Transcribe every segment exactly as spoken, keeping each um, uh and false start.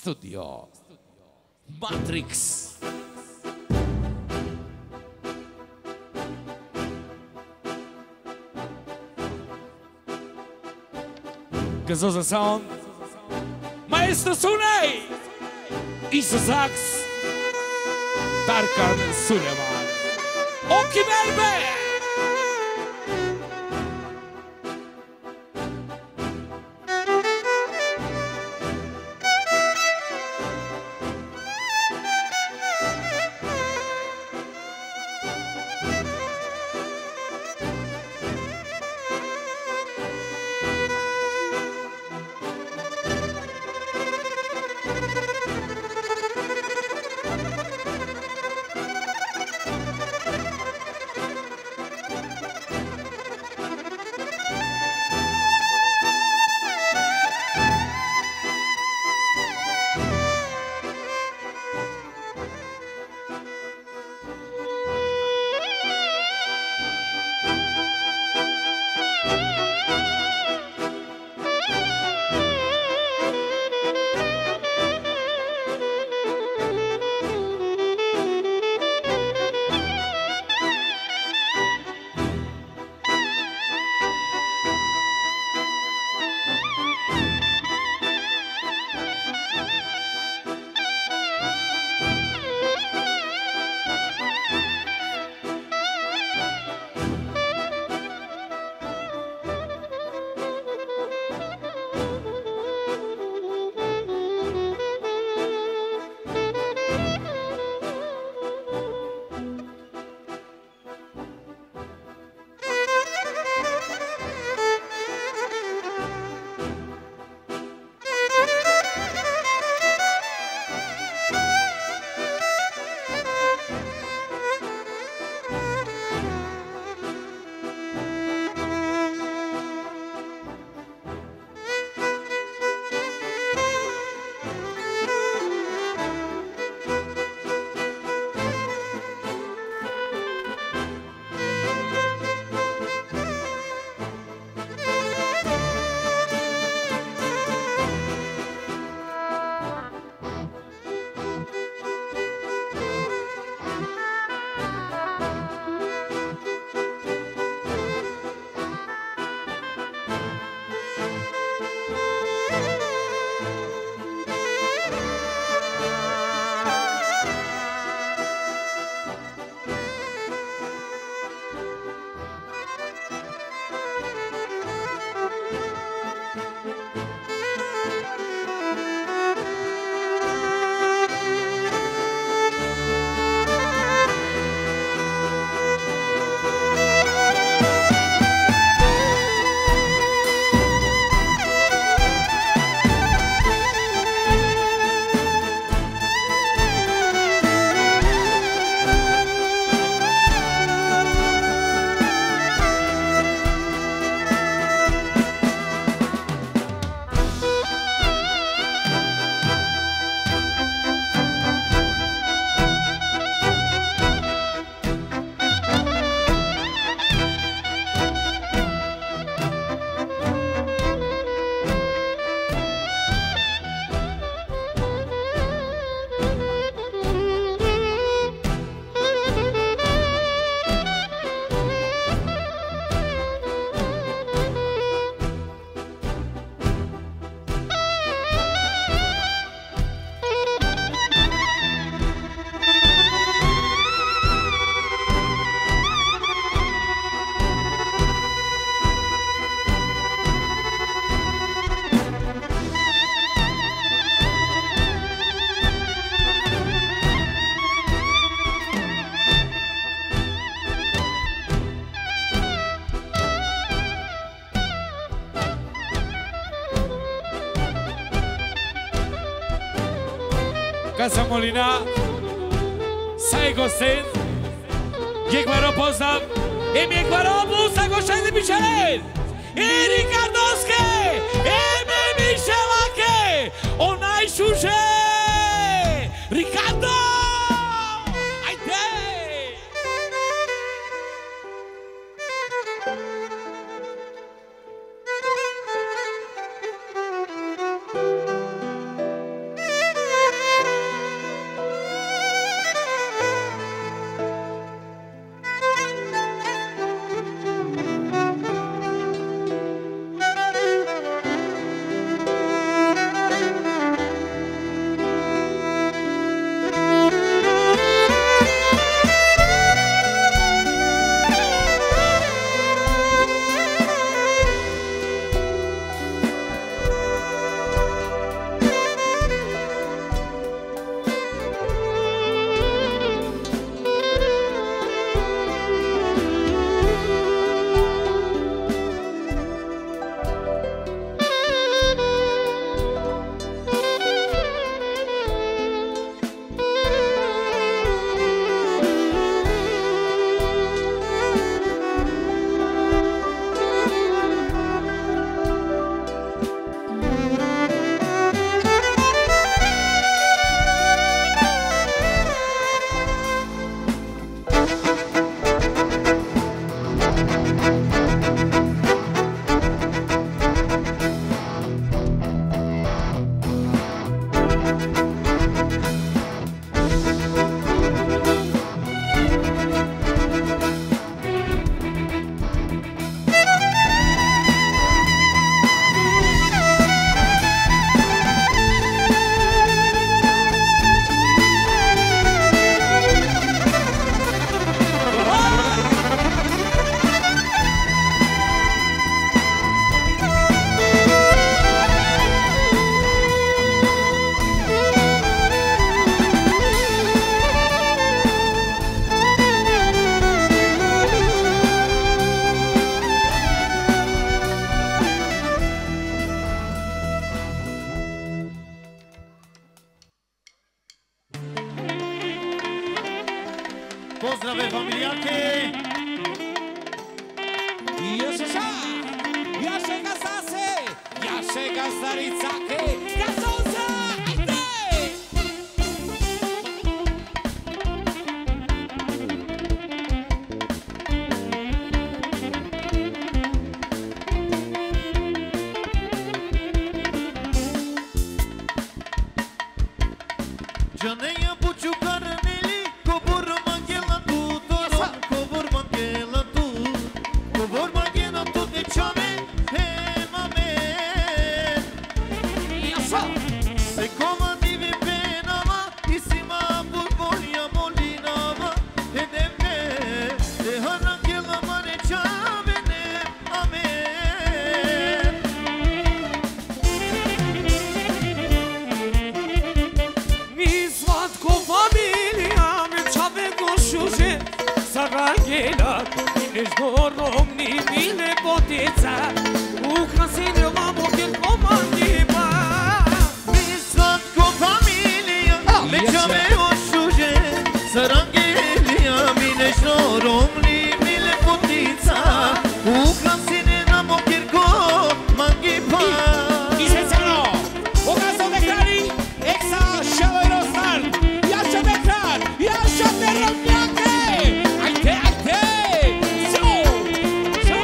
studio Matrix. Gazosa Sound, Maestro Sunay, Isa Sax, Tarkan Suleman, Oki Merve. Casa Molina, Saigo Sen, Giegwaro Poznav, e Miegwaro Musa Goshen Michel, e Ricardoske, e me Michelake, Onai Shushe, Ricardo! Pozdrave familijarke. Ježiša, jaše gazdase, jaše gazdaricake, gazonca, ajde! Janeia buciu carneli, cobor manghela tu, toron, cobor manghela tu, cobor manghela tu de ciame, he mame. Se coma divi penama, isima burbolia molinama, he demne, he haranghela mane ciavene, amen. Sarangela, ești dorom nimile potița, Ucrasine la motel comandiba. Mi svat cu familia, leciame o șuje, Sarangelia, mine ești dorom nimile potița, Ucrasine la motel comandiba. Isețeno, o casă de crani, exa și aloi rostan, ia ce de cran, ia ce de rămneacă. Ajde, ajde! Zo! Zo!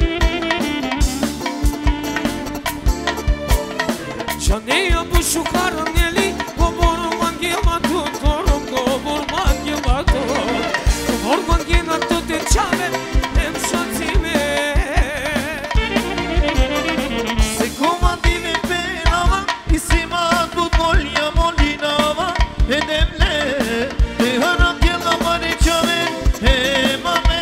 Janeia bușu carneli, Cobor manghela tu, torom, cobor manghela tu, Cobor manghela tu de ceame, em șanțime. Se coma divi penama, isima burbolia molinama, he demne, he haranghela mane ciave, he mame.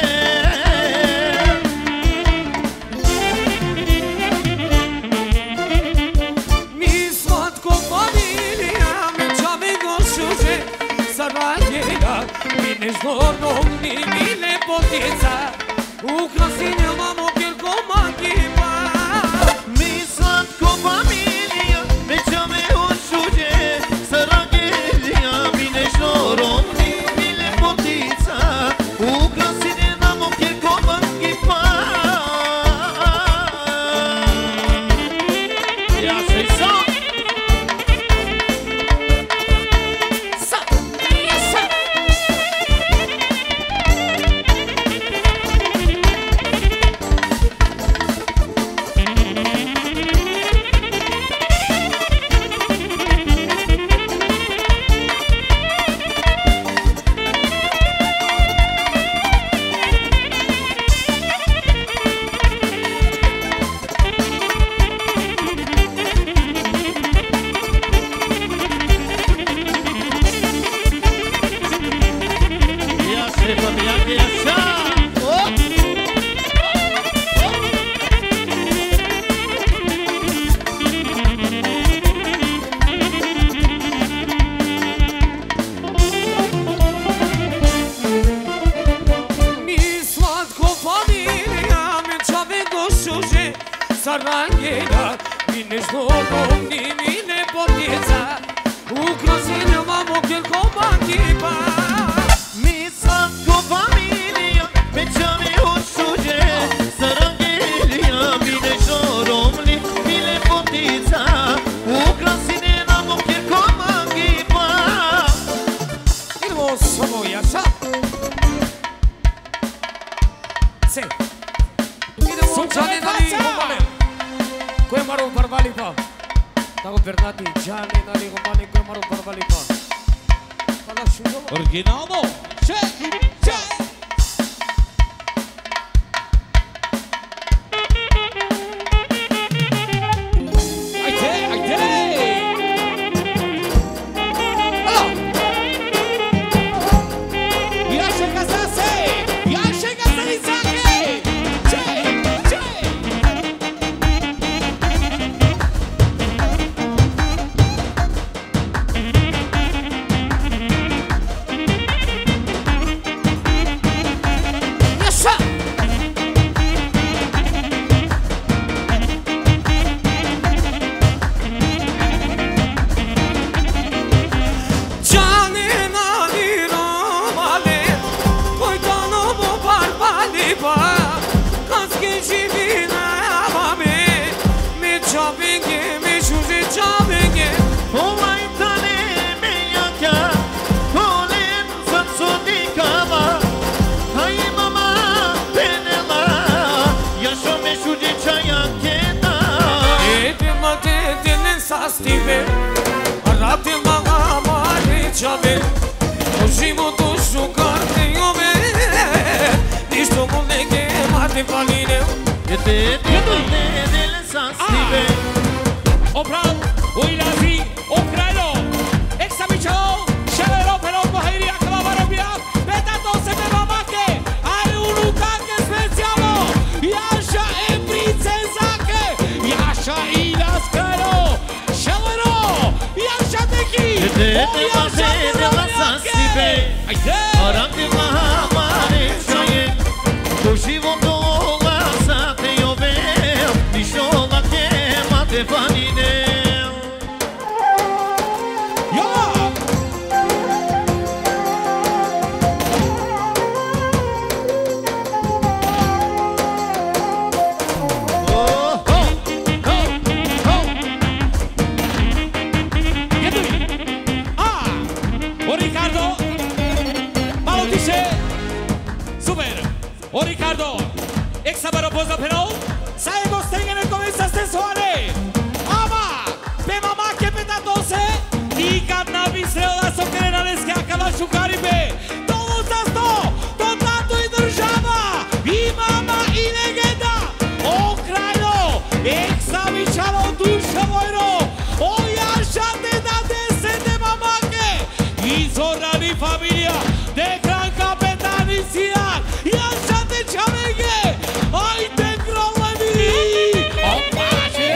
Mi svat cu familia, mergeam în goșușe, Sarangela, mine-și dorom nimile potița, Ucrasine la motel comandiba. Mi svat cu familia, mergeam în șuje, Sarangelia, mine-și dorom nimile potița, Ucrasine la motel comandiba. Ia să-i sau! Ia să-i familiarche, așa! Op! Mi svat cu familia, mergeam în goșușe, Sarangela, mine-și dorom nimile potița, Ucrasine la motel comandiba. Mi svat cu familia, mergeam în șuje, Sarangelia, mine-și dorom nimile potița, Ucrasine la motel comandiba. Irmo samo jaša. Se. Idemo Sunčane Gianni fața! Gomane. Koje maru barbalipa. Tako Bernati, Gianni Nali Gomane, koje maru barbalipa. Kada šudo. Originalno. Ce? Ce? Ajde, ajde! Alo! Jaše gazdase, jaše gazdaricake! Ce? Ce? ciave O životu šukarte ove Ništo mu neke mate paline Jete dite dele sastive Opran, Uilazi, Ukraino, Examichao, Shavero, pero Bahiri, Akavarovia, Betato, Sememamake, are un Lukaku specialo, Yasha e Princezake, Yasha i Laskaro, Shavero, Yasha Teki, Jete dite dele sastive Arante mahamare chaye O životu lasate ove Ništo lake mate paline O Ricardo, exabaro poza pero, sabemos tengan el comienzo este suave. Ama, pe mamá que peta doce, y carna visreo da soquerenales que acaba su caribe. Todos esto, totato y država, y mama y legenda. O Kraino, exabichalo duše vojro, o jaša te da dese de mamá que, y zorrani familia, de gran capitán y ciudad, jaša Čavege, ajde krolevi, opaše!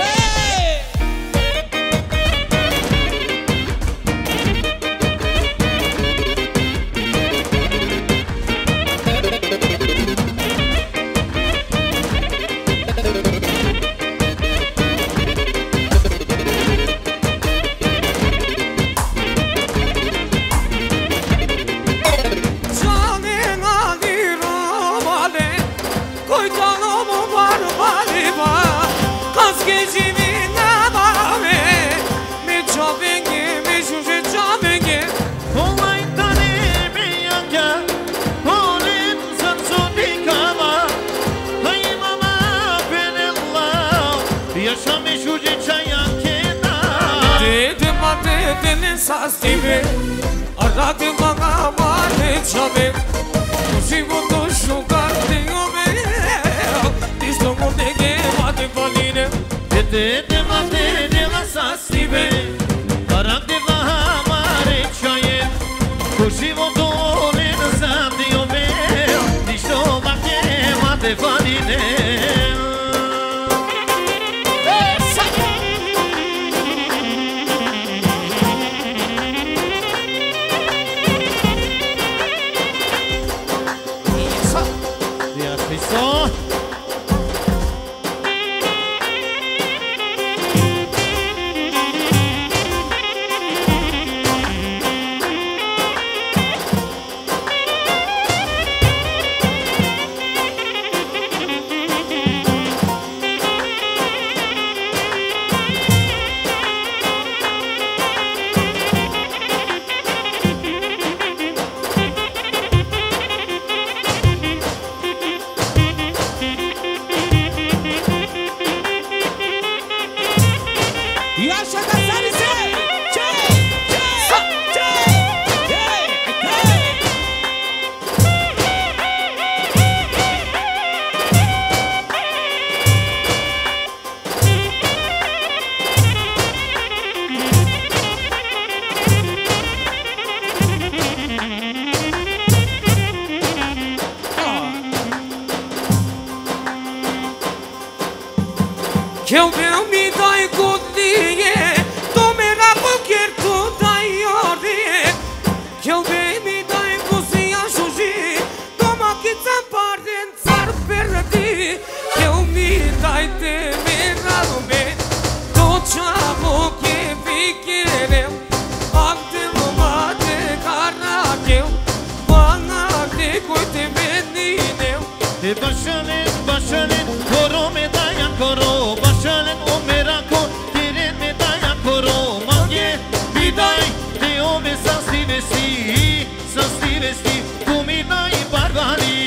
Sastive, arate maga mare chave, o životu šukarte ove, ništo mu neke mate paline. Jete mate dela sastive, arate maga mare chaye, o životu lasate ove, ništo lake mate paline. Eu vreau mi dai cutie, tu mi la cuchier tu dai orie. Eu vrei mi dai cusi ajuji, tu mă chița parte în țar perdi. Eu mi dai te mera lume, tot ce-am che vichere. Ante mate caracheu, bana te coite venine. E başalın başalın koro medaya koro başalın o merako tirin medaya koro mange biday te ove sasti vesti sasti vesti tu mi dai barbari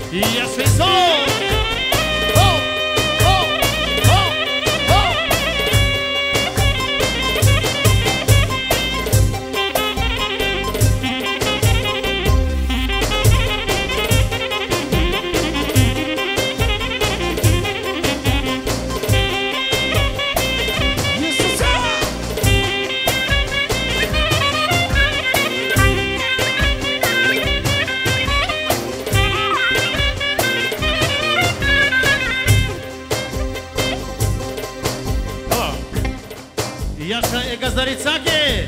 Ia să-i sol! Oh! Oh! Oh! Oh! Iașa e gazdarițache.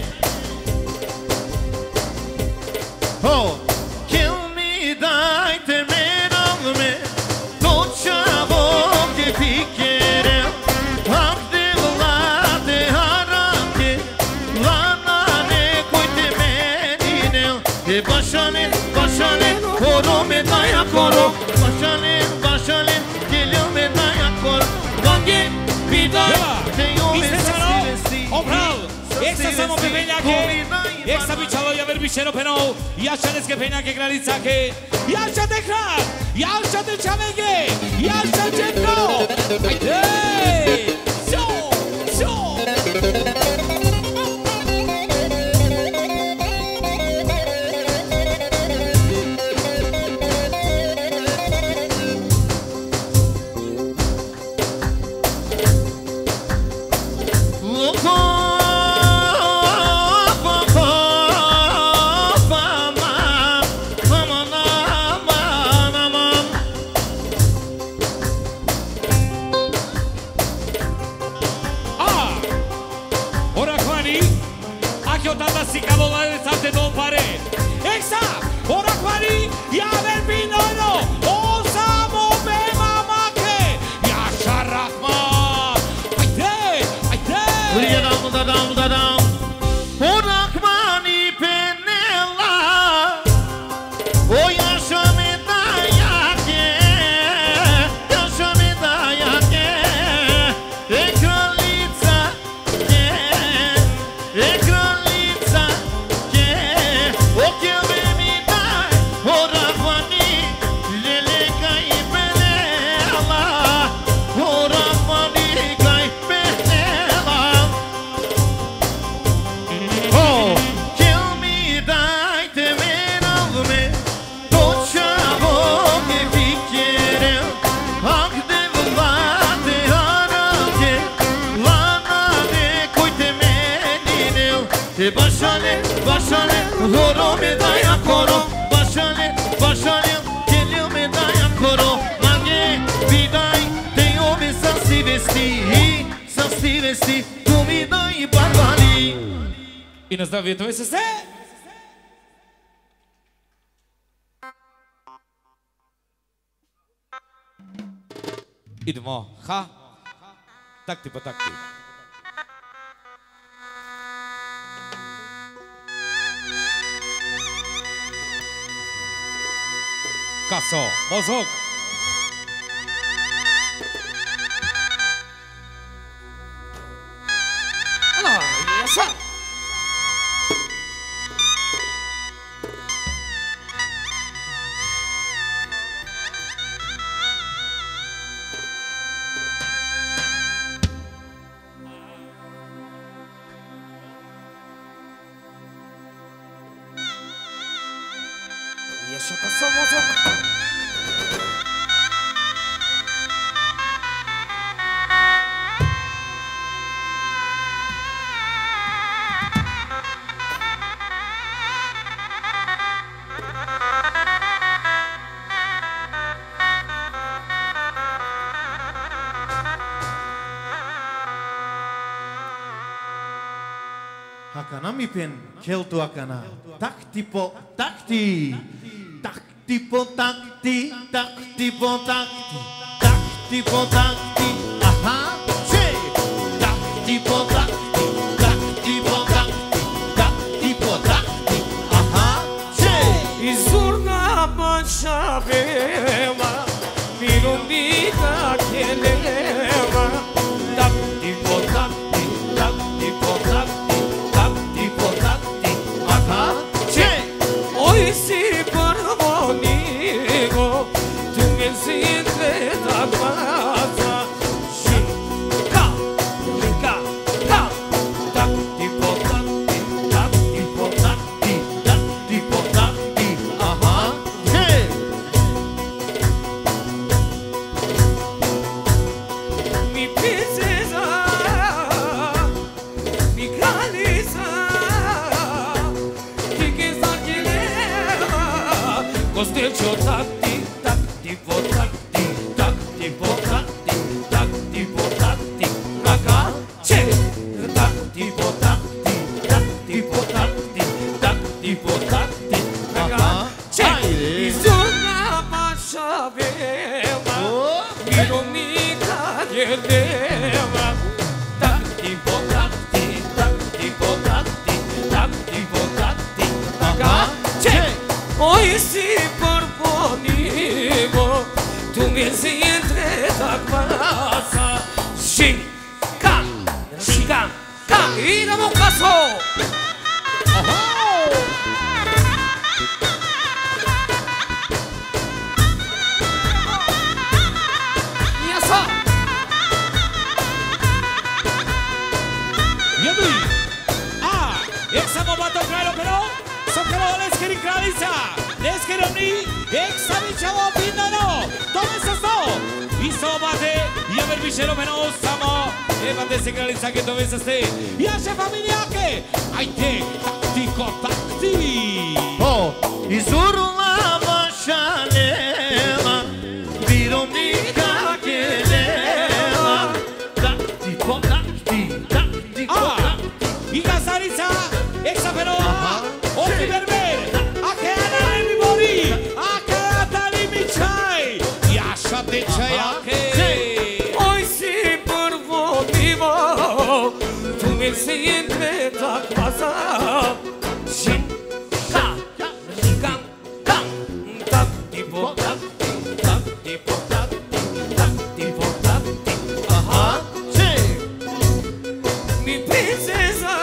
Oh, kill me, dai te mename, tot ce-avo che fichere, acte vlate harake, lanane coite menine, e bașane, bașane, coro me dai acolo, bașane, bașane, kill me dai acolo, vange, bidai, te iume să Opral, esta samo pe penjake, esta bi čalo ja verbišeno penou, jaša neske penjake granicake, jaša te krat, jaša te čavege, jaša četno, ajde, šo, šo. Bașane, bașane, horo me dai acolo, bașane, bașane, cheliu me dai acolo, maghe, vidai, te iubi să-sti vesti, să-sti vesti, tu mi dai barbali. I na zdravje tvoje sestre. Idemo, ha, takti po takti. Kaso, mozog. Ah, yaşa. Yaşa kaso, mozog. Hakana mi pen, keltu hakana, takti po takti, takti po takti, takti po takti, takti po takti, aha, che, takti po takti, takti po takti, takti po takti, aha, che. Izurna manșavema, minumbita chelema, takti po takti, takti po takti, takti po takti, Aha, che. oi si parvonigo, tu saveva, mironica chiedeva, tanti potati, tanti potati, tanti potati, c'è, poi si porponivo, tu mi sei entrata a casa, sì, can, sì, can, can, ida mo caso. Jak samo ma to krajlo pero, sokalo leskeri kraljica, leskeri omni, ek sami čavo pindano, tome sa sto, i sobate, ja ver višero meno samo, evate se kraljica ke tome sa ste, jaše familijake, ajte, taktiko takti. Oh, izurla vaša nema, virovnika kjedeva, taktiko takti, taktiko takti. I Casarica, Exaperoa, Oki Berber, a che Anna mi morì, a che Atali mi c'hai, Yasha te c'hai a che. Hoy si por motivo, tu me siempre a casa, sin can, can, can, tan tipo, tan tipo, tan tipo, tan tipo, Aha, sí. mi princesa.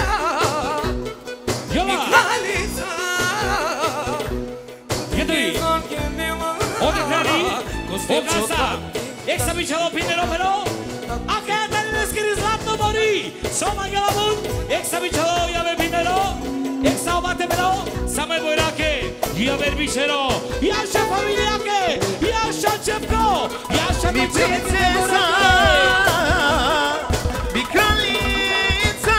Ogasa, jak sa bičalo pinero pero, a che Atali leskeri zlatno mori, soma galavun, jak sa bičalo jave pinero, jak sa obate pero, same bojrake, jave bišero, jaša familijake, jaša čepko, jaša Mi princesa, mi kraljica,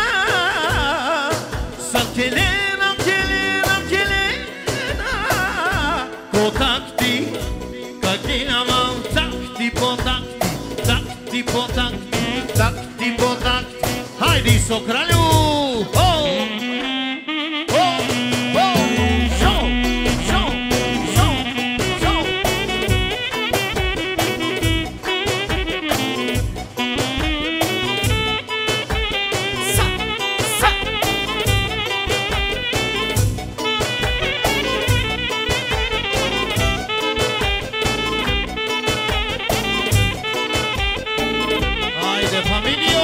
sam Kelena, Kelena, Kelena, ko takti, kakijama, takti po takti, takti po takti, takti po takti, hajdi so kralju, oh, oh, oh, show, show, show, show. Sa, sa. Hajde familio.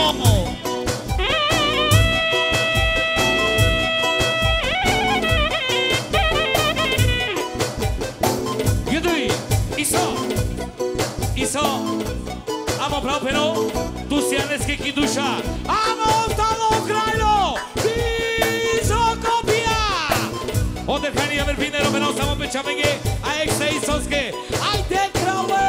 Gdui, iso, iso, amo prav pero, tu si aneske ki duša, amo ostalo krajlo, iso kopija. Odehani jave pinero pero, samo pečamenge, a ek se isonske, ajde krave.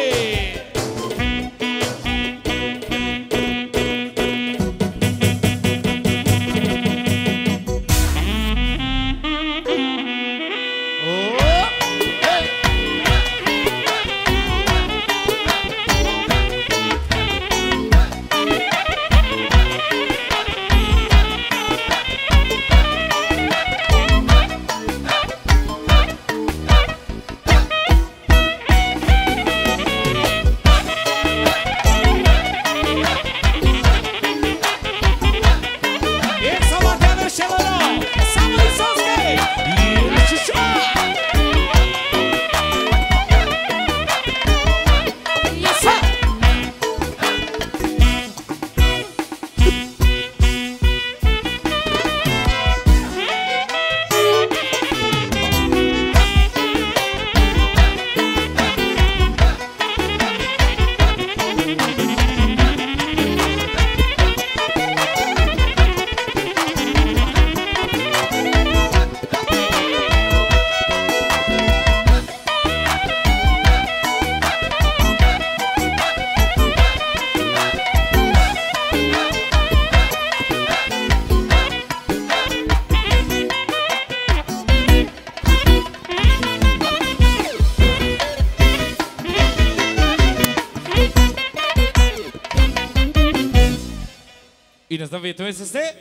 I nastawię to jest este.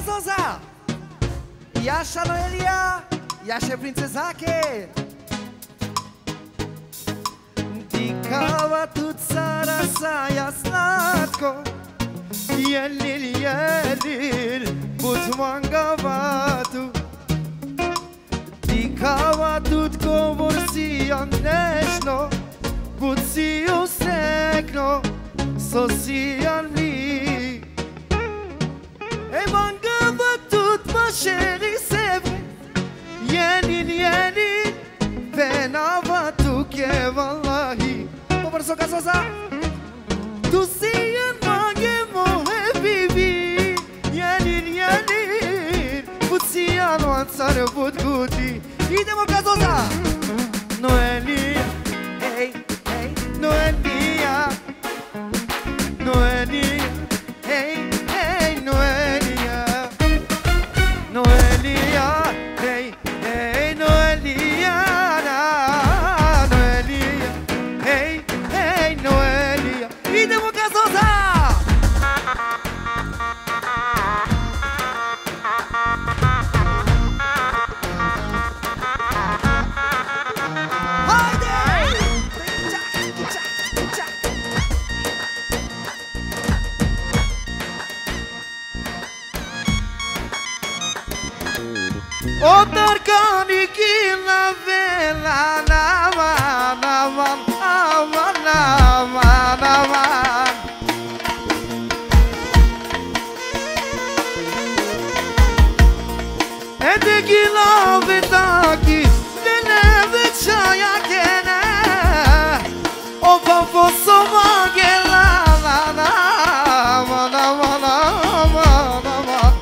gazosa! Jasza Noelia, Jasie Princezake. Dikała tu cara saja slatko, jelil jelil butmangavatu. Dikała tutko vorsijan nešno, butsiju srekno, sosijan mli. E mangava tut mašeri sebe, jelil jelil venava tu ke vallahi. Poprso gazosa, tu sijan mange mohe bibi, jelil jelil butsijan vancar but guti. Idemo gazosa! Noelia, hey, hey, Noelia, Noelia, hey, hey, Noelia, Noelia, hey, hey, Noelia, Noelia, hey, hey, Noelia. Idemo gazosa! O tarkani kila vela naman, naman, naman, naman, naman. Ede kila vetaki, nene večaja kene. O paposo magela, naman, naman, naman, naman.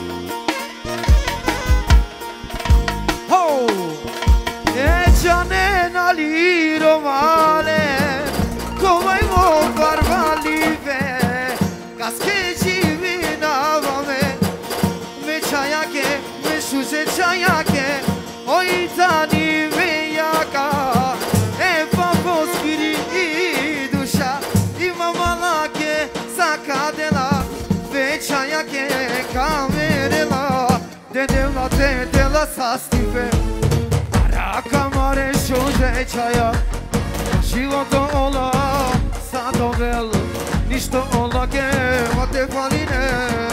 Canena liro male, come mo barbalive, casche vinava me, me chaya ke, me shuse chaya ke, oi tani veyaka, e papos kiri dusha, imamala ke sakadela, ve chaya ke kamerela, dedela dedela sastive. Kamare šuže čaja, životo ola, sad ovel, ništo olake, a te fali ne.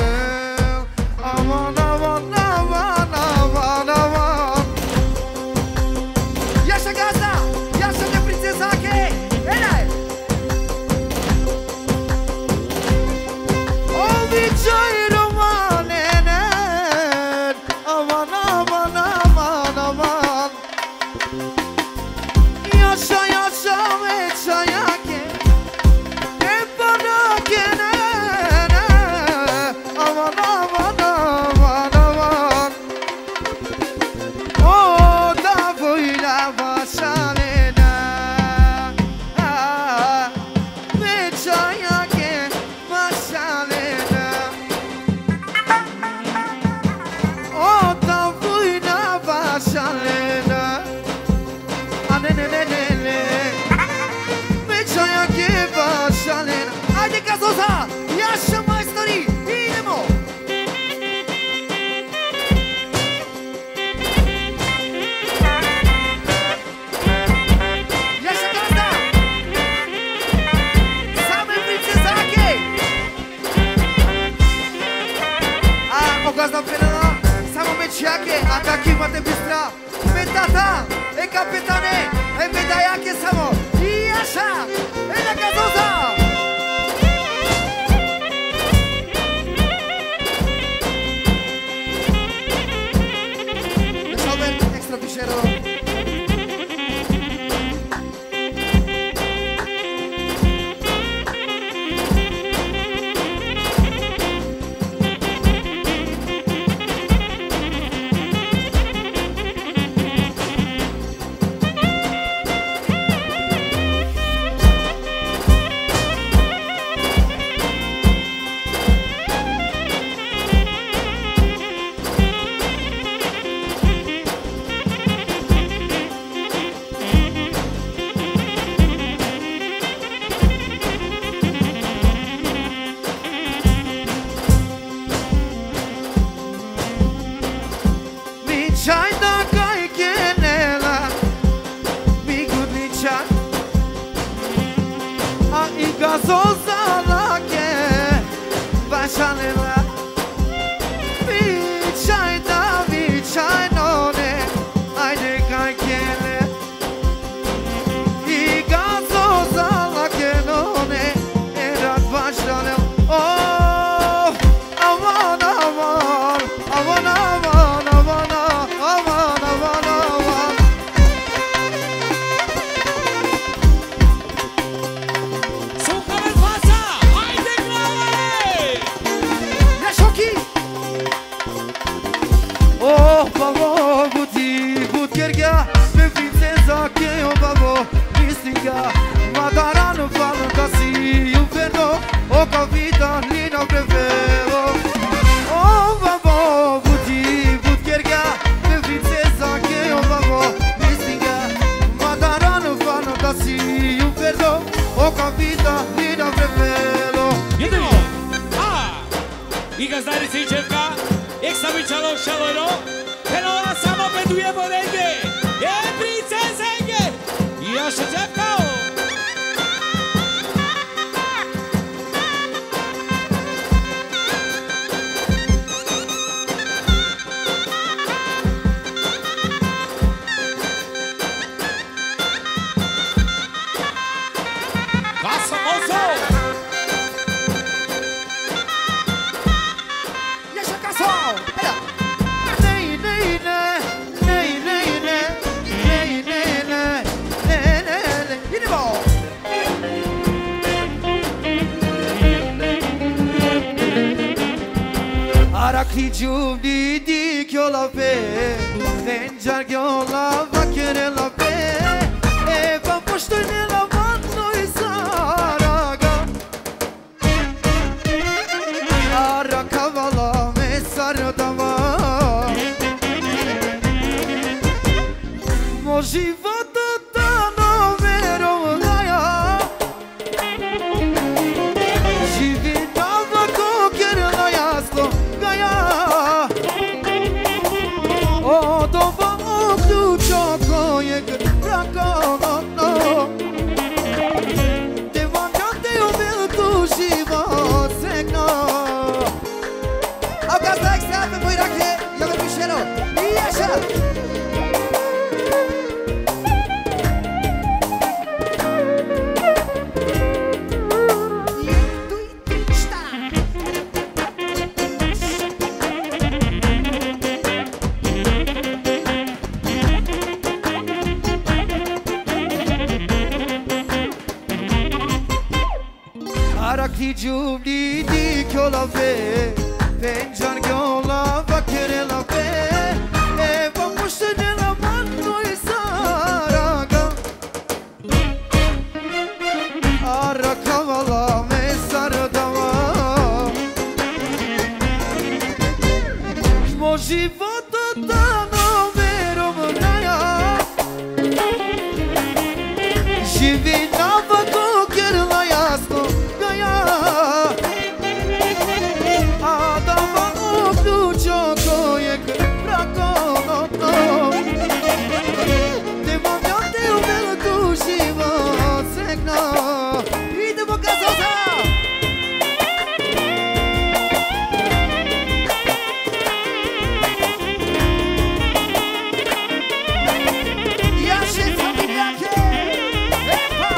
Aman, aman, aman, aman, aman. Jaša gazda, Jaša de Princezake, enaj! Običaj romanen, aman, aman, aman, aman. Yaşa yaşa ve çayake, hep bana kenene. Aman aman aman aman. O da böyle başalena, ve çayake başalena. O da böyle başalena. Ne ne ne ne ne, me çaya ke başalena. Haydi gazosa, yaşa maestri, idemo. Yaşa gazda, same Princezake. A o gazda penala, samo me čake, a taky máte bystra. Tata, e capitane, e medaglia che siamo, Jasha, e la gazosa. Salve, extra pichero. stinga Madarano fanno così inferno o capita lì non prefero oh vavo buti butcherga per princesa che io vavo mi stinga Madarano fanno così inferno o capita lì non prefero Jedemo! A! I gazdari Sinčevka, Eksavičalo Šalojno, Penova samo peduje Borenge, je princezenge, Jaša Čevkao! Kasa Oso! Arakli giuvni di chiola pe Venjar chiola vakere la pe E va poštene la vanno i saraga Arakavala me sarodava Mo života dano verovnaja Živi nava kokjerna jasno O doba uključo kojeg prakovodno Te vanjate u veltu život sregno A gazda ekstrape moj rakle, ja me pišero I ješa Arakli giuvni di chiola pe Venjar chiola vakere la pe E va poštene la vanno i saraga Arakavala me sarodava Mo života dano verovnaja Živi nava kokjerla jasno Adama uključo kojeg prakovodno Te momjate u veltu život sregno Idemo gazoza! Jaše familijake! Epa!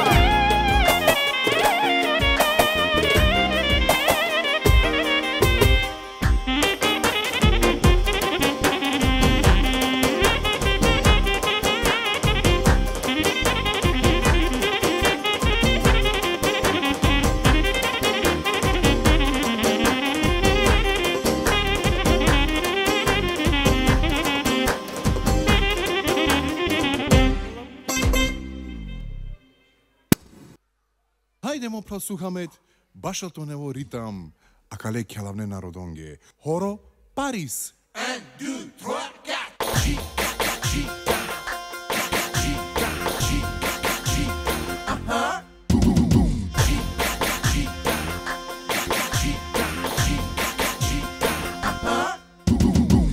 Hajdemo prosluchamet Bašaltonevo ritam a kale kjalavne narodonge. Horo Paris. Un, deux, trois, quatre, chica, chica, chica, chica, chica, aha. Boom, boom. Chica, chica, chica, chica, chica, aha. Boom, boom.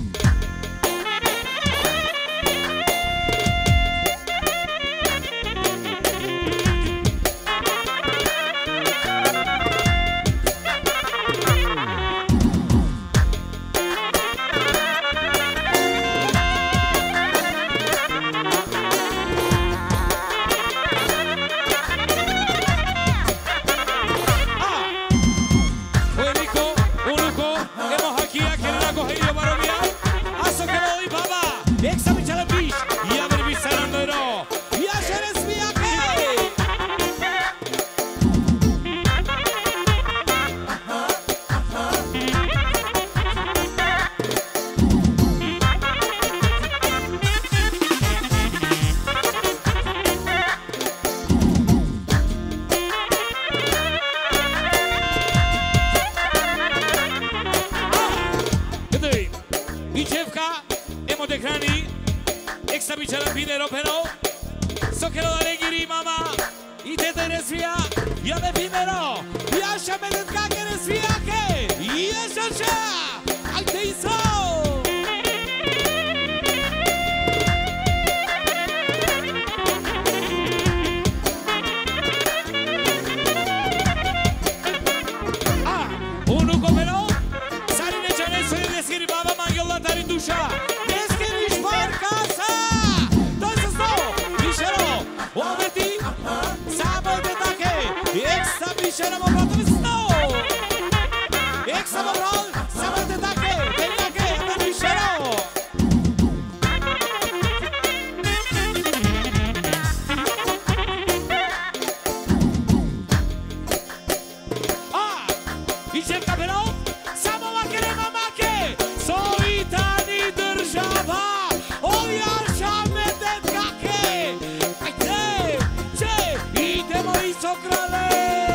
bichara pinero pero so que lo dale giri mama y te te resvia ya me pinero ya ya me detka que resvia que ya ya ya al te hizo ah uno comero sari ne chane so desiri baba mangola tarin dusha Bichera moral do snow. Exa moral, sabe de taque, tem taque, é bichero. Ah, bicher capelo, samo makere mamake. Soitani država, ovja šame de taque. Ajde, če, idemo i sokrale.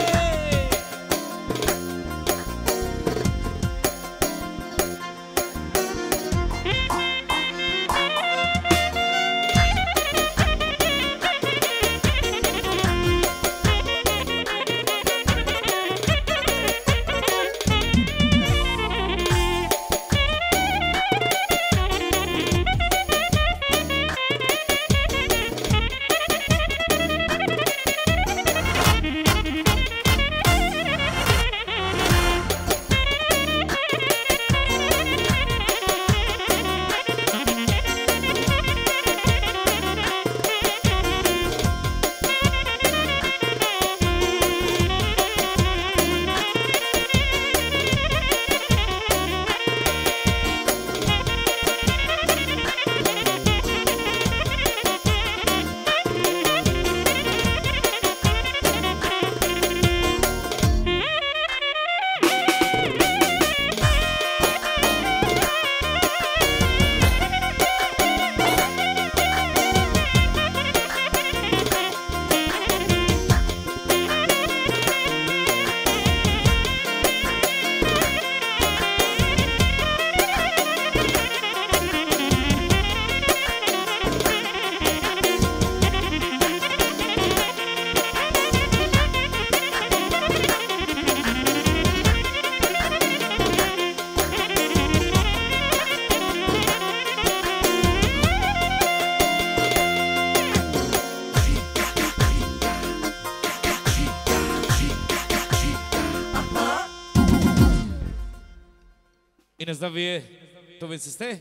I nezda vy to věci jste?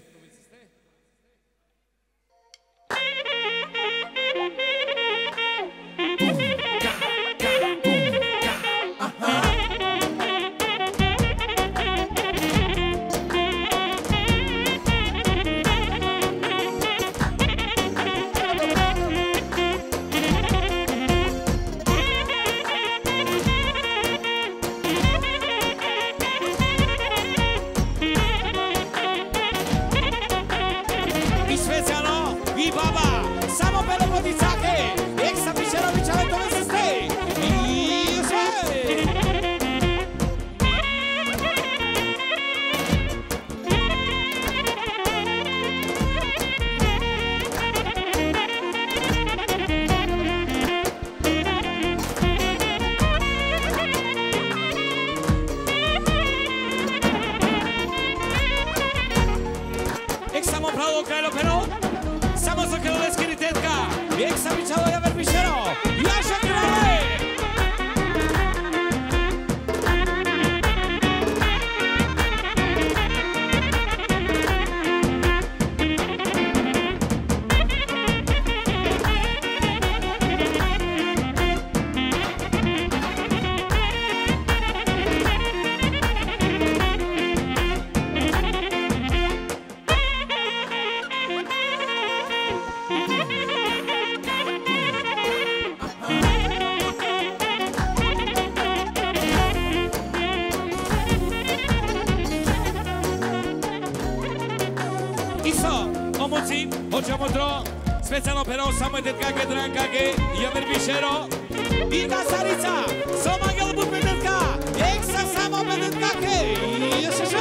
Specijalno pero samo detka ke dranka ke javer bišero I kasarica Soma gelbu pedetka Eksa samo pedetka ke Jeseše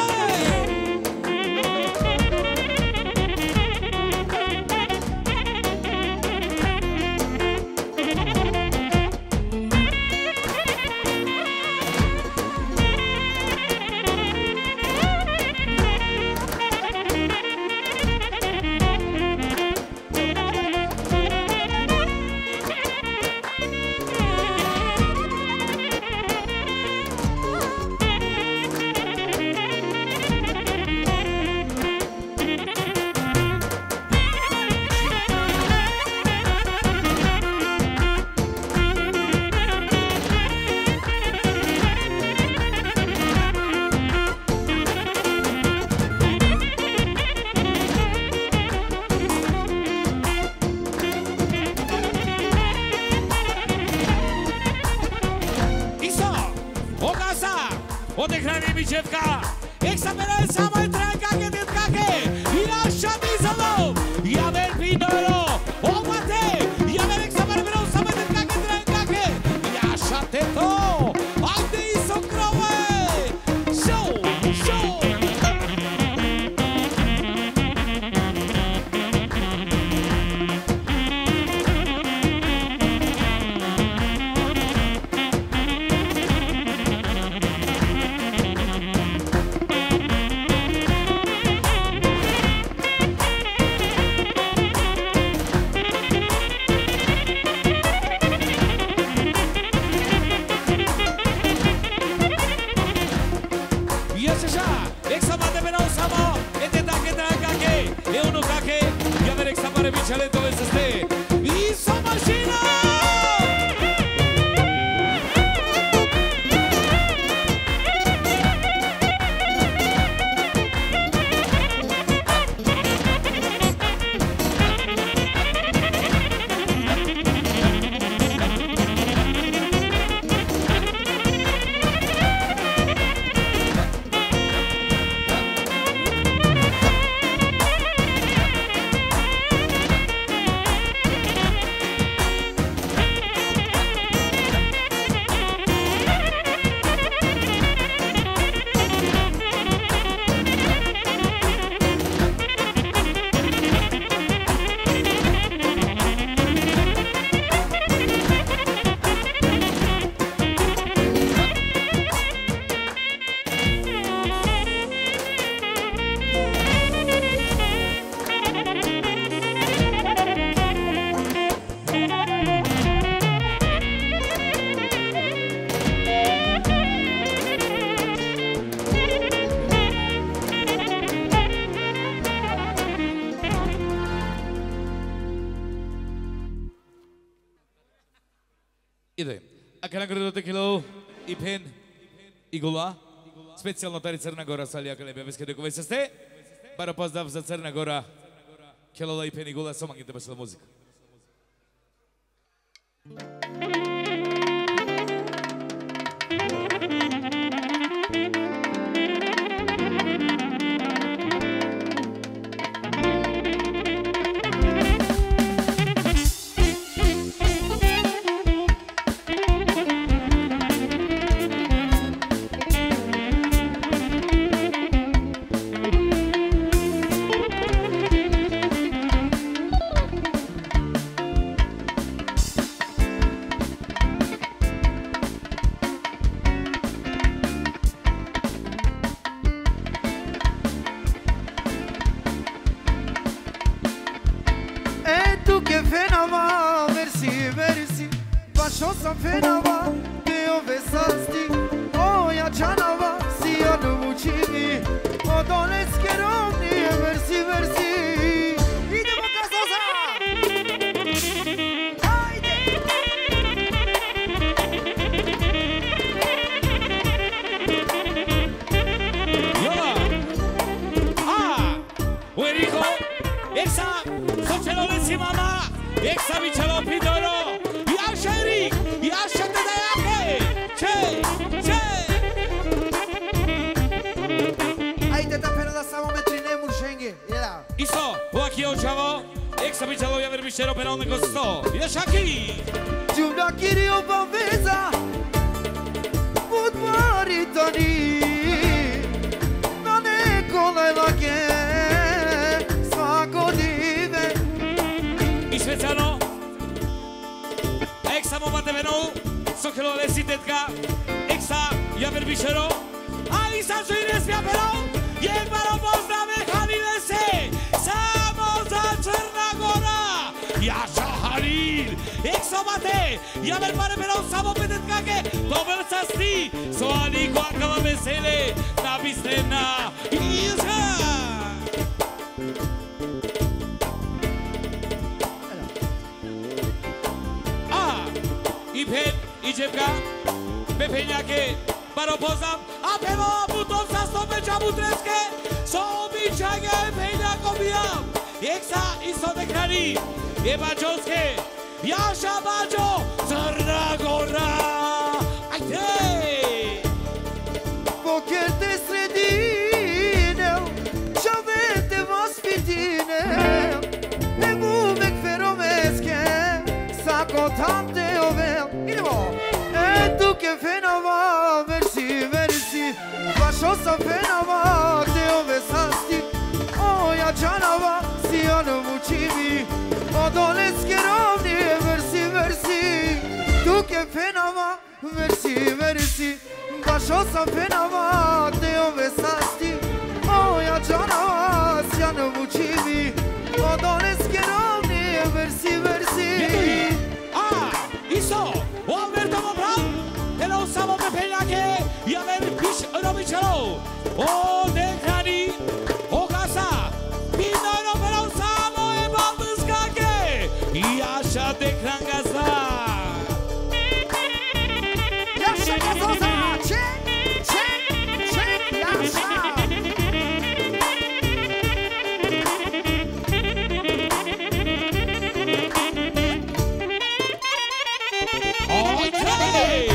Idziewka, eksamen sama trenka, kiedy tkake, ja szady zalo, ja verpinoro, omate, ja ver eksamen bro, sama tkake trenkake, ja szate to, ajde iso krove, show, show. Bichale dove se stai? Isso macchina! Ide. Ako nagrado tekilo Ipen Igula. Specijalno tari Crna Gora Salija Kalebja Veske Dekove se ste. Bara pozdrav za Crna Gora. Kelola Ipen Igula. Somangite baš la muzika. Porque te fenava te ove sasti o ja janava si ano mučivi odoleske rovni versi versi tu ke fenava versi versi bašo sam fenava te ove sasti o ja janava si ano mučivi odoleske rovni versi versi Ah, iso, o Alberto Mopral, te lo samo pe peľake, ja ver piš robičelo, o dekrani, o kasa, pino robelo samo e balduskake, jaša dekran gasa. Jaša gazoza, ček, ček, ček, jaša Okay!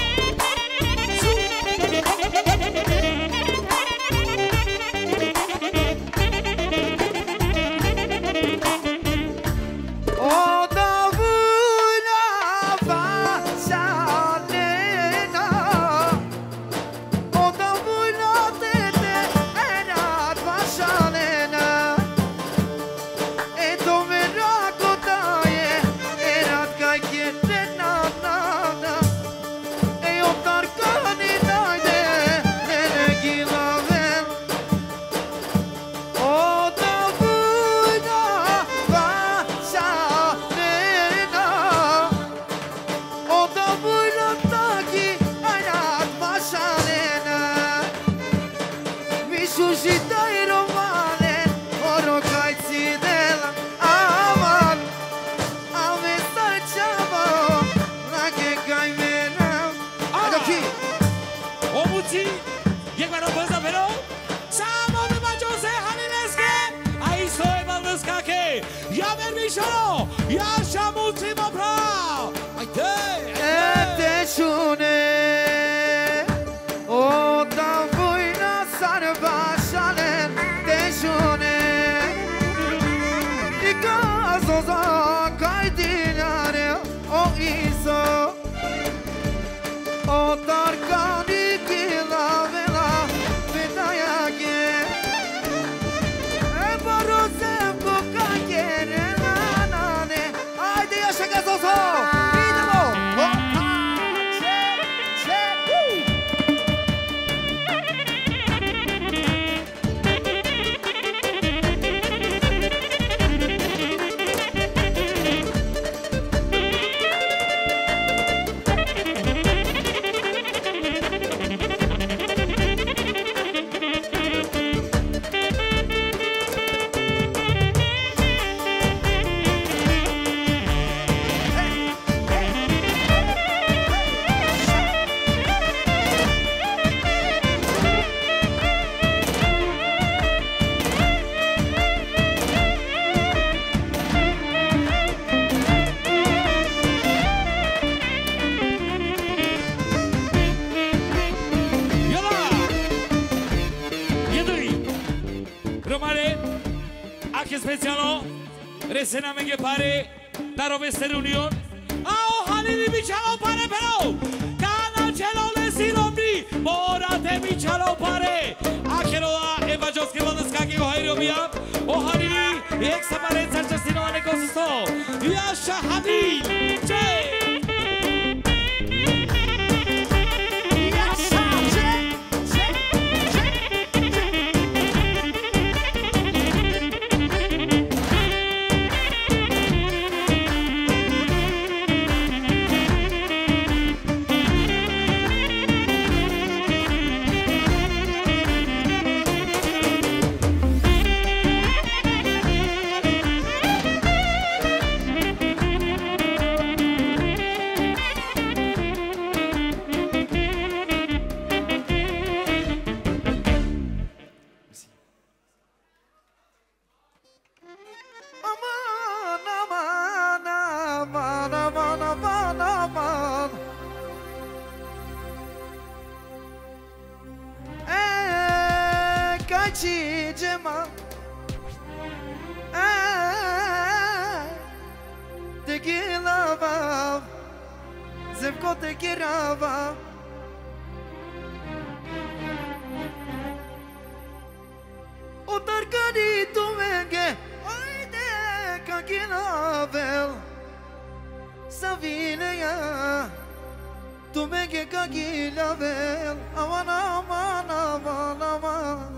specijalno resena me pare daroveste reunion a o halini bichalo pare pero kana chelo le silomni morate bichalo pare akhero da evajoske vanskake go hayro bia o halini ek samare sarchastino ane kosto ya shahadi che ginavel Să vină ea Tu me ca ginavel Aman, aman, aman, aman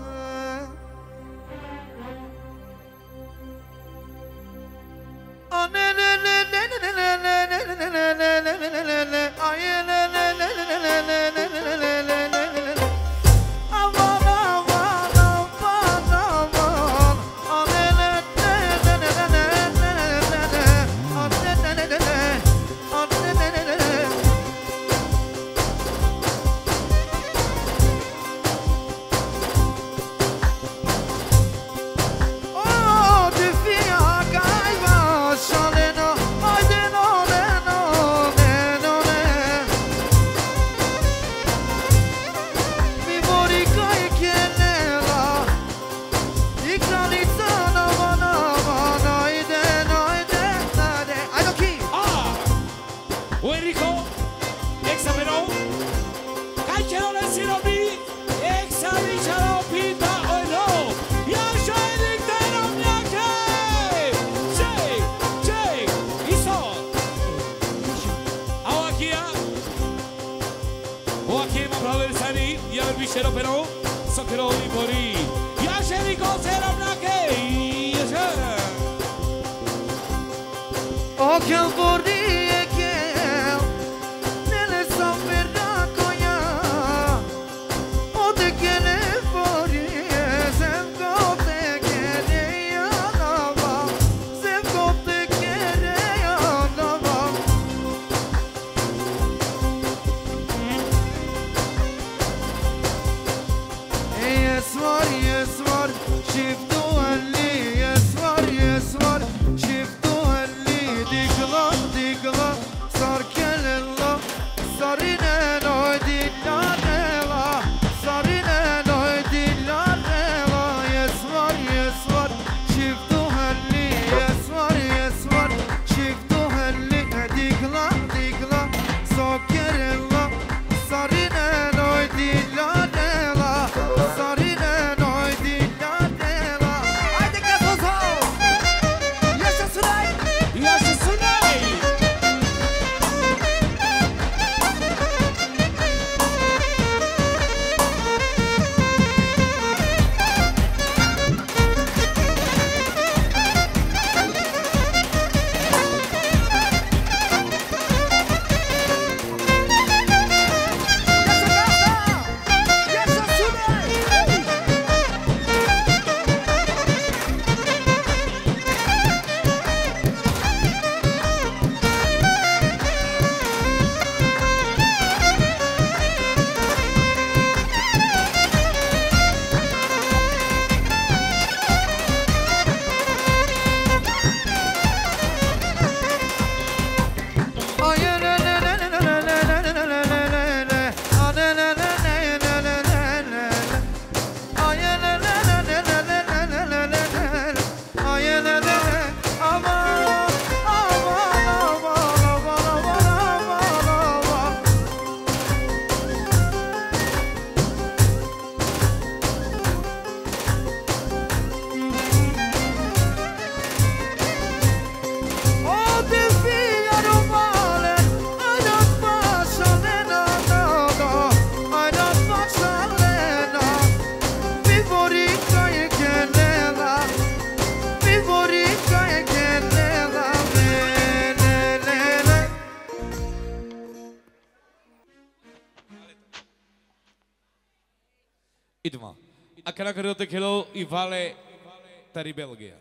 Idma. Aquela garota que ela e vale Tari Belgia.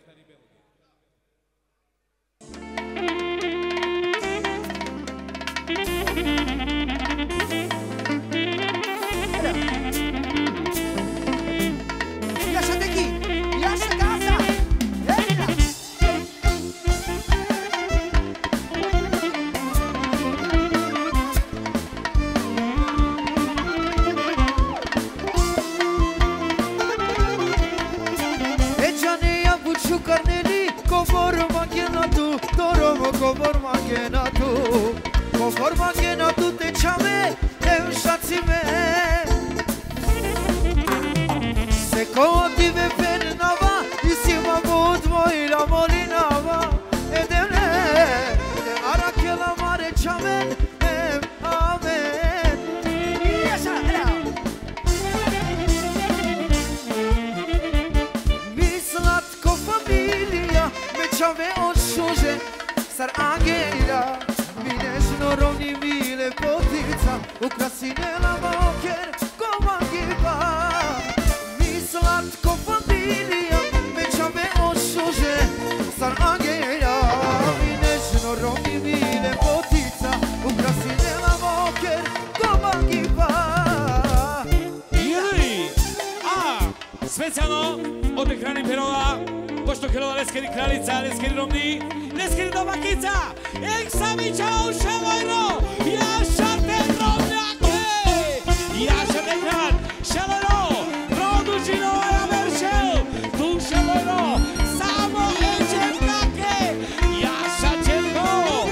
Iașa de chi, iașa casa, Elina. Ecane buçu carneli, conform machinatu, toromo conform machinatu, conform machinatu te chame, eu șațime. Se cotive per nava, insieme a voi la molinava, Sar Angela, mine snoroni mile potica, ukrasine la moker, komangiva. Mi slat ko familia, me chame oshuje. Sar Angela, mine snoroni mile potica, ukrasine la moker, komangiva. Ieri, a specijalno od ekrani Perola, pošto Kerola Leskeri kraljica, Leskeri Romni, Leskeri domakica, Eksavića u Šelojro, Jaša te Romnjake, Jaša te kran, Šelojro, produžinova ja veršel, tu Šelojro, samo Eđevnake, Jaša Čevko.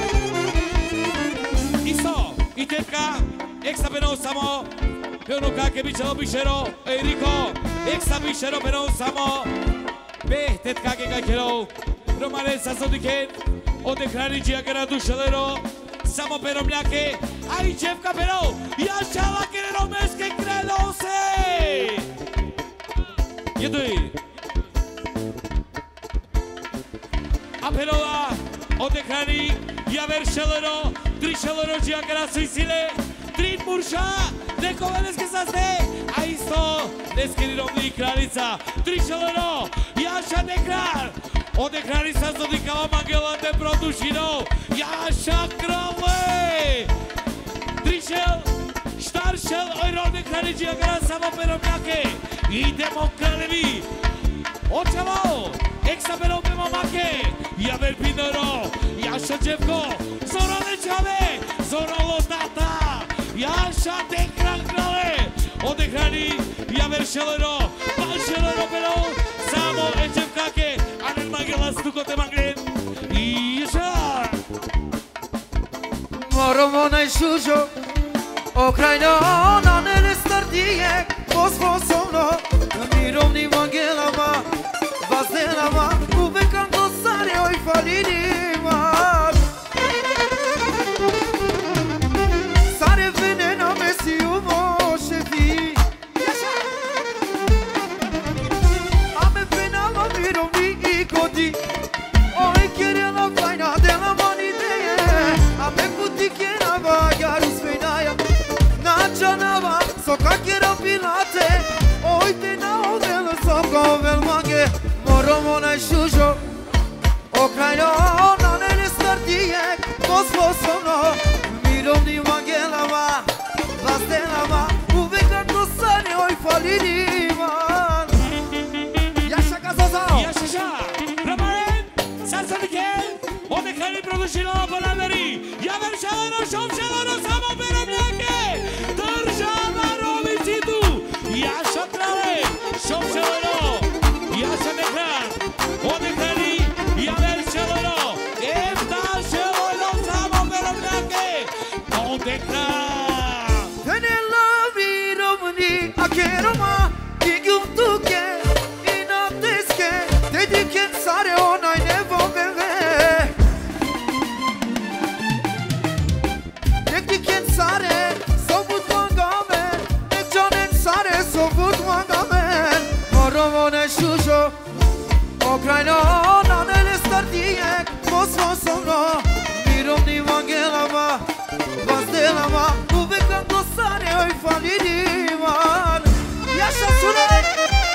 Isto, i tetka, Eksa Benov samo, Peonu kake bićelo bišero, Eriko, Eksa bišero Benov samo, Be, tetka ke kajkerov, Romane sa Zodiken, od ekrani Džiakera Dušelero, samo Peromljake, a i Čevka Perov, Jaša Lakere Romeske Krenose! Jeduj! A Perova, od ekrani Javer Šelero, Tri Šelero Džiakera Svisile, Trin Murša, Neko Veleske Sazde, a isto Leskeri Romni kraljica, Tri Šelero, Jaša Dekrar, od ekrani sa Zodikava Mangela te produžino, Jaša Krale, Trišel, Štaršel, Ojro od ekrani Džiakera samo Peromljake, idemo kraljevi, očelo, Eksa Perov Make, Javer Pinoro, Jaša Čevko, Zoro Nečave, Zoro Lotata, Jaša Dekrar krale, od ekrani Javer Šelero, Pan Šelero Perov, samo Eđevkake, Anen Mangela Stukote Mangren, i Jaša! Moromo najšužo, okrajno na nele stardije, posposobno, mirovnim angelama, vazdelama, uvekam do sare oj falinima. Sare venena mesi umoše vi, ame penama mirovni i kodi, oj kerela fajna dela manideje, ame kuti kerava jaru svenaja, načanava soka kera pilate, oj te na odelo soka velmange, moromo najšužo, okrajno na nene stardije, posposobno, mirovnim angelama, vazdelama, uvekam do sane oj falinima. Jaša Gazozao! Jaša Ža, Romaren, sa Zodiken, od ekrani produžino po nameri, Javer Šelero, Šov Šelero, samo Peromljake, država Romicitu, Jaša Krale, Šov Šelero, Jaša Dekrar, od ekrani Javer Šelero, Efta Šelero, samo Peromljake, od ekran. Tenela mirovni akeroma, digum tuke, inateske, dediken sare onaj nebo bebe. Dediken sare, sobut mangame, nekčanen sare, sobut mangame. Moromo najšužo, okrajno na nele stardije, posposobno, mirovnim angelama, vazdelama, uvekam do sane oj falinima. Jaša Sunaj!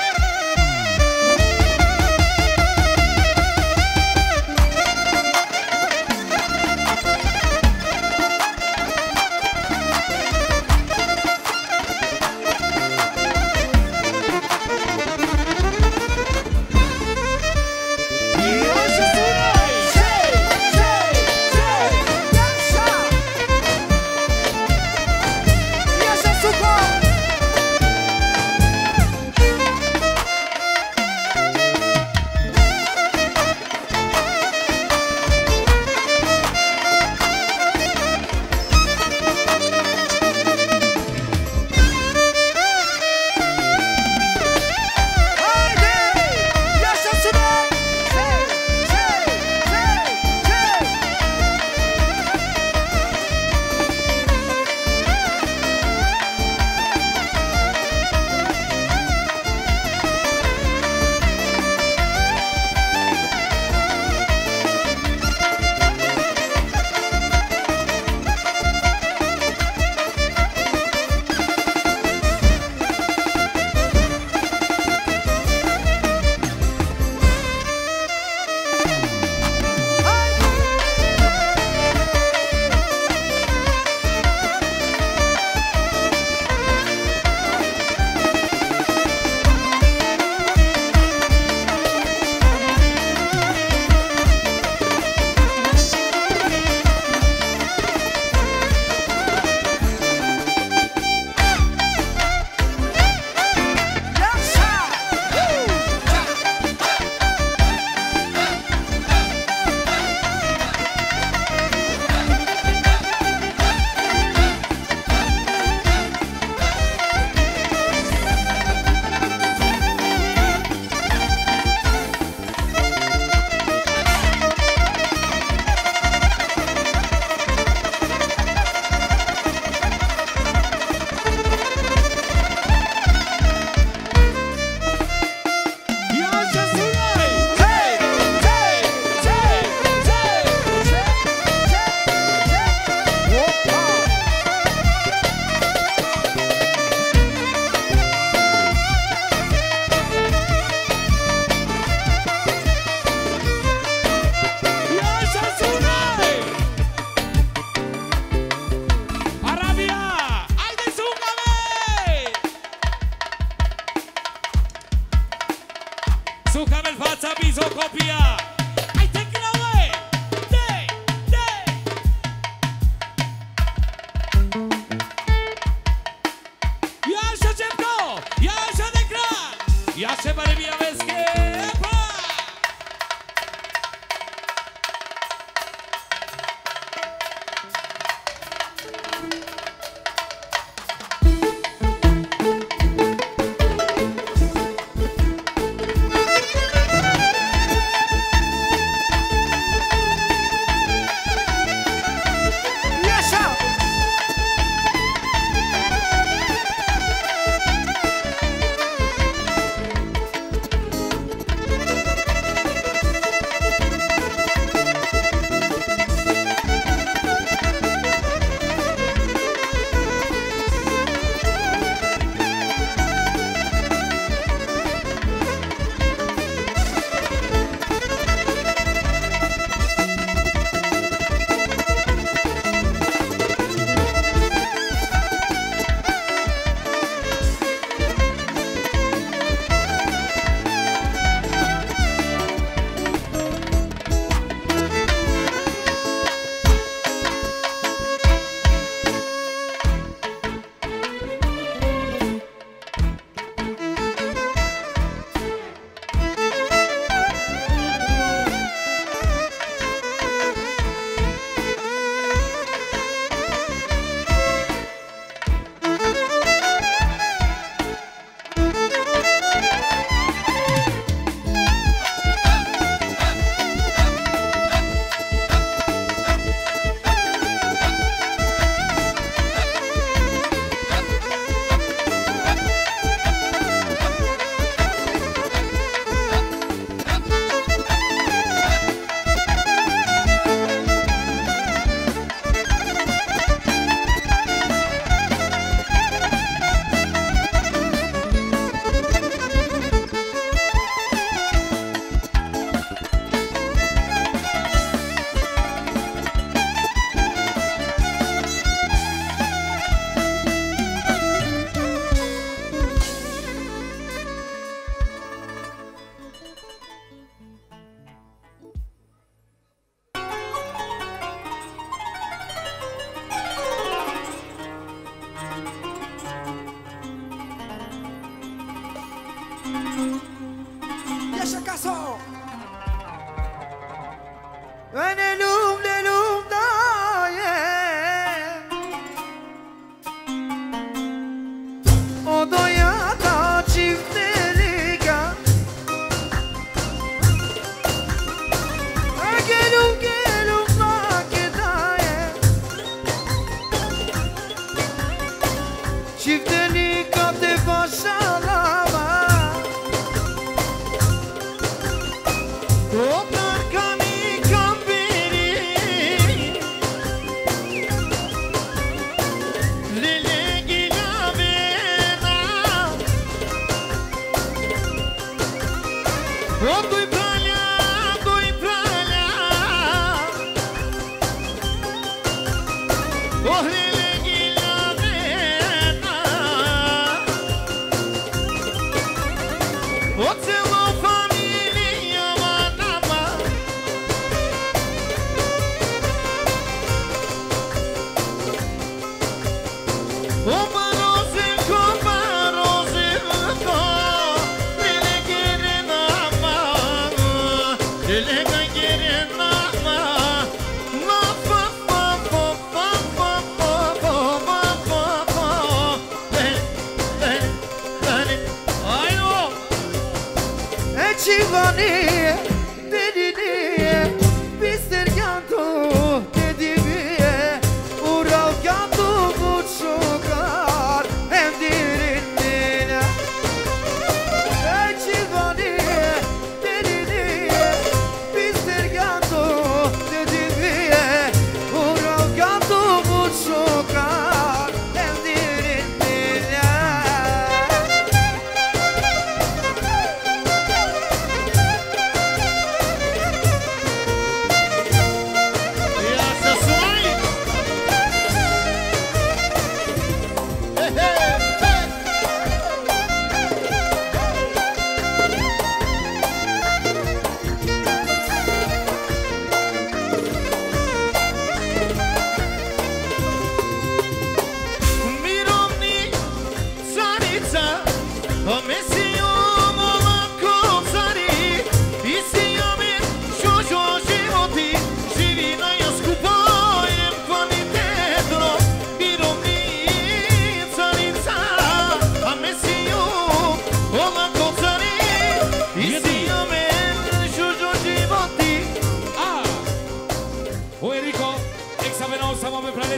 Jaša Sunaj! Čej, čej, čej, Jaša! Jaša Suko! Słuchamy fața Bizocopia. Hai te grăue! De! De! Ia așa Cemco! Ia așa de cran! Ia ce mare bine vezi că...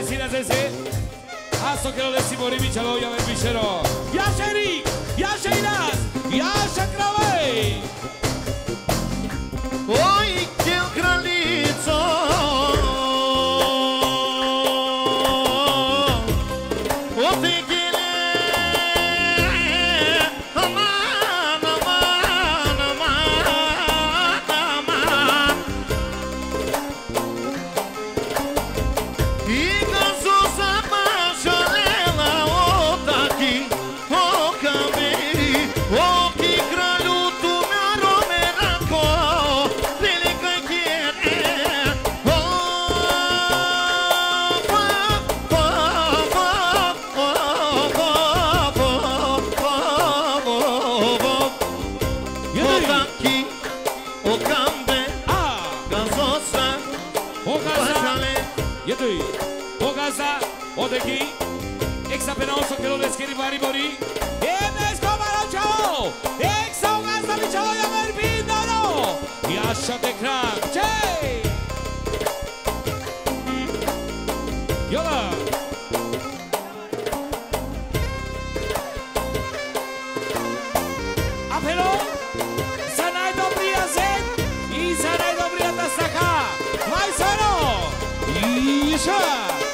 decir es ese. Hasta que lo decimos, Michelo, ya ven, Michelo. Ya Sherik, ya Sheiras, ya Shakravei. Ой, кел кралицо, о ты геле, аман, аман, аман, аман. И газу замашалела, о таки, о камери, о ки кралю ту мяро мерако. Odeki, exa penoso que lo desquiere vari mori. En escobaro chao, exa ugasa mi chao ya ver pindaro. Y asha de crack, che. Yola. Apelo, sanai dobria zet, y sanai dobria tasaka. Vai sano. Isha.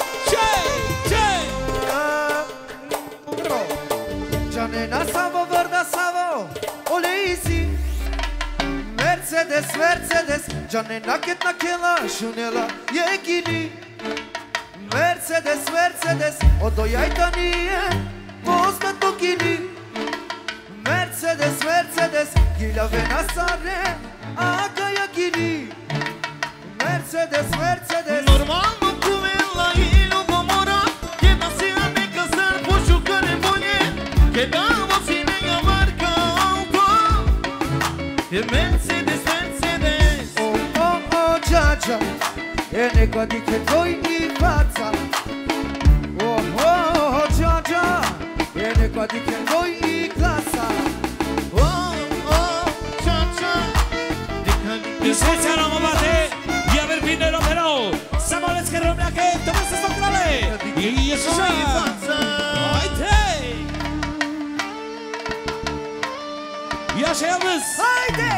Gianena Savo, Verda Savo, Oleisi Mercedes, Mercedes Gianena Ketna Kela, Shunela, Yekini Mercedes, Mercedes Odoyai Tanie, Mosna Tokini Mercedes, Mercedes Gila Venasare, Aka Yakini Mercedes, Mercedes Normal mă cumela ilu gomora, che da si a me casar poșu care bune, che da mă sine ya marca auto. E Mercedes, Mercedes. Oh, oh, oh, Giagia E ne guardi che toi in faccia Oh, oh, oh, Giagia E ne guardi che toi in classa Oh, oh, cha cha. Y se echaron a bate y a ver dinero pero sabores que rompe aquí todo se está grave y eso ya ay te ya Elvis Haydi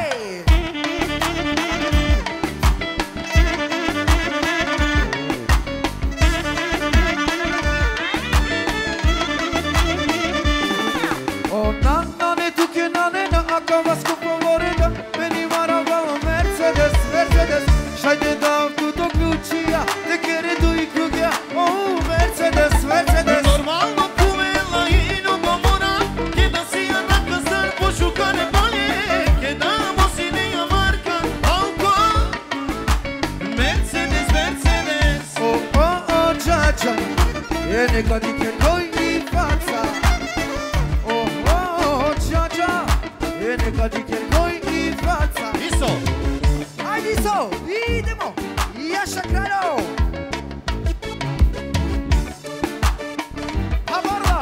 Oh, nanna ne tu che nane na acaba scopo voreda Veni maravalo Mercedes, Mercedes Shai de dau tutto Lucia Te chiede tu i crugia Oh, Mercedes, Mercedes Normal mă cumela ilu gomora, che da si a me casar poșu care bune, che da mă sine ya marca auto. Mercedes, Mercedes. Oh, oh, oh, Giagia E ne guardi che noi in faccia Oh, oh, oh, Giagia E ne guardi che noi in faccia Iso. Hai visto? Idemo! Iasha Cralo! Aborda!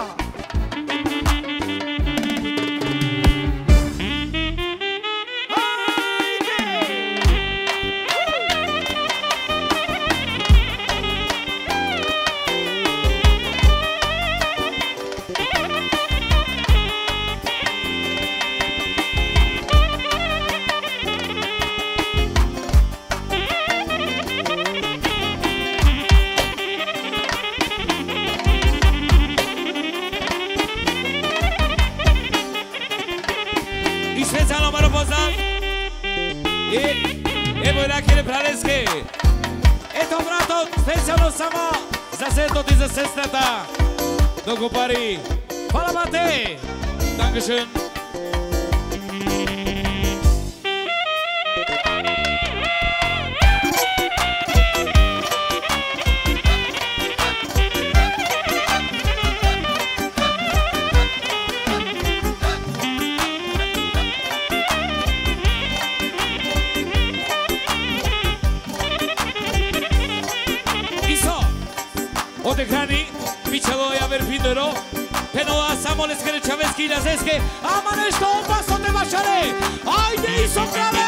y specijalno malo poznam i evo je nakon praneske eto brato specijalno samo za setoti za sestrata do Kupari hvala Mate Dankeschön Odegrani, Michelo i aver pindero, pero asamo les que Chaveski las es que aman esto un paso de bachare. ¡Ay, de hizo grave!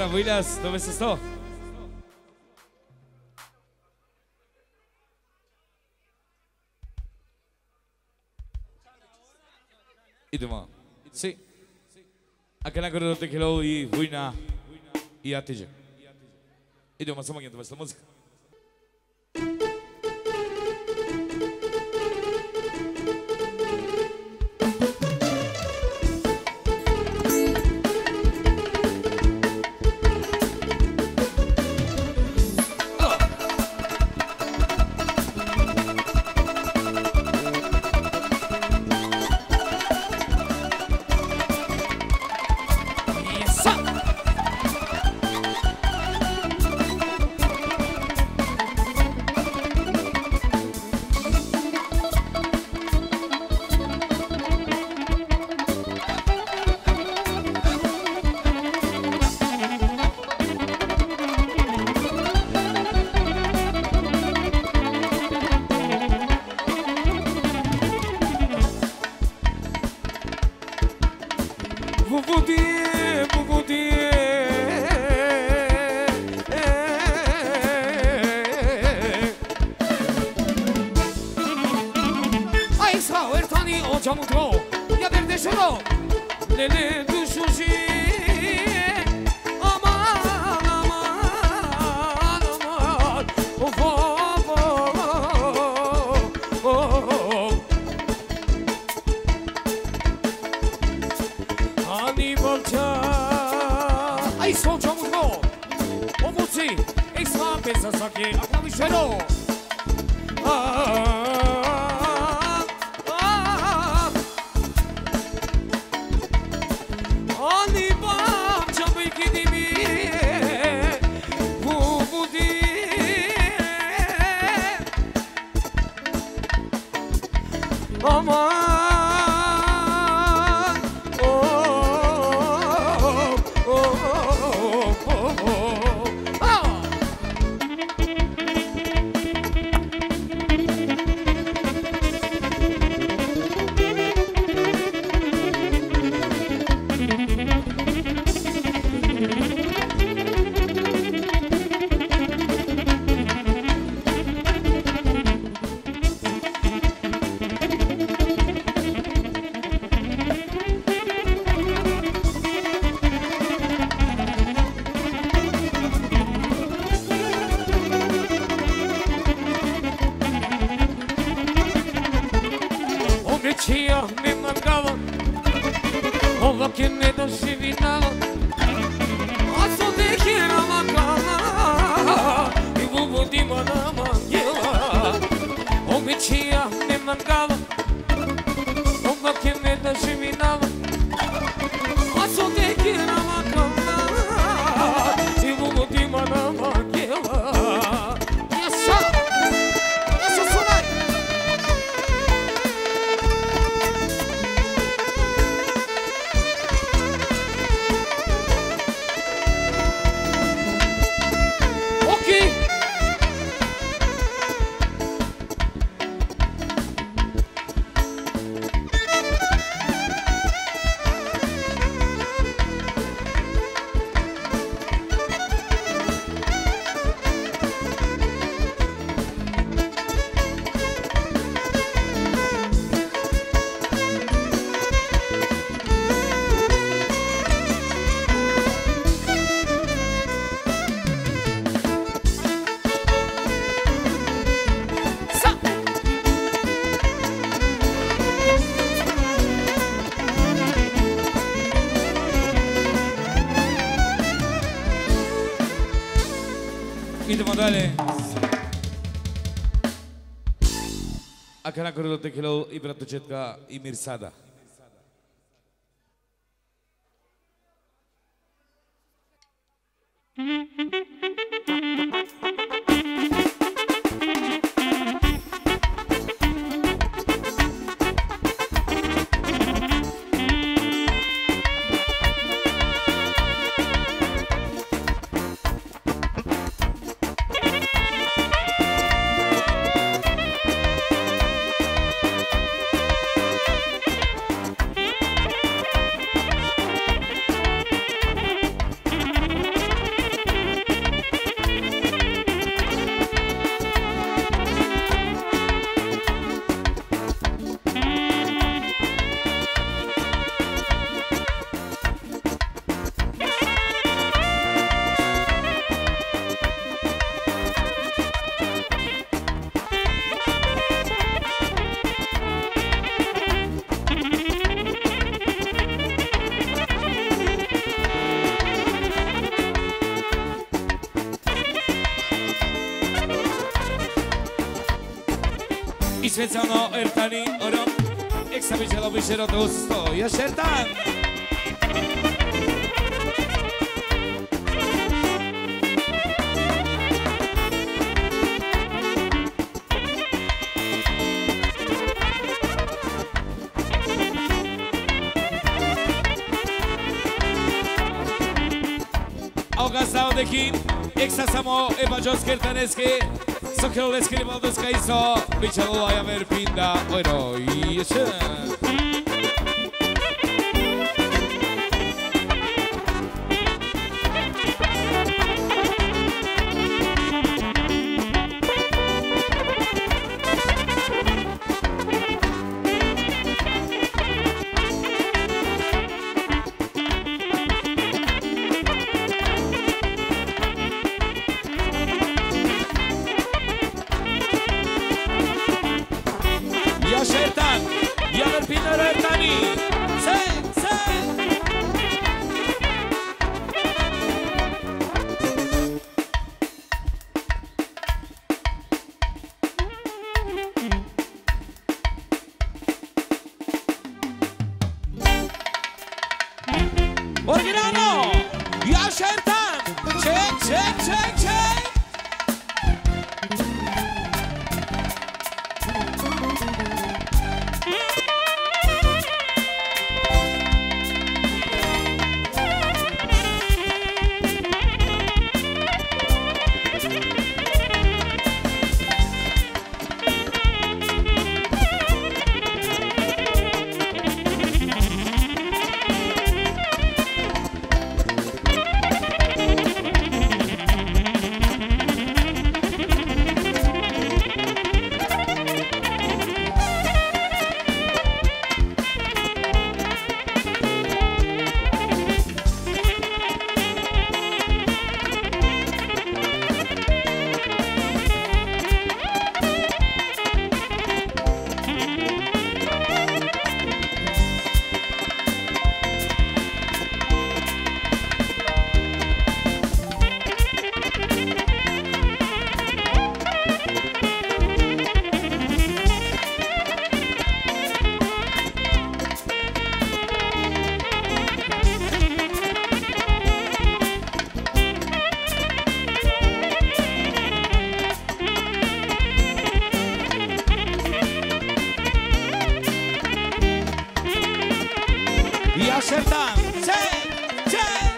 Williams, dove sei sto? Idemo. Sì. Anche la corrente che lo i Vujna i Atije. Idemo samo gdje to muzika. Idemo dalje. A kada korilo tekilo i bratočetka i Mirsada. I specijalno Ertani Oron Eksa bićelo više rote usto Još Ertan Auga stao dekin Eksa samo Eba Džoske Ertaneske Sokelo leske ribaldoska iso Bićelo laja verpinda Ojro i ješe Originalno! Još Ertan! Ček, ček, ček, ček! Još Ertan! Ček, ček!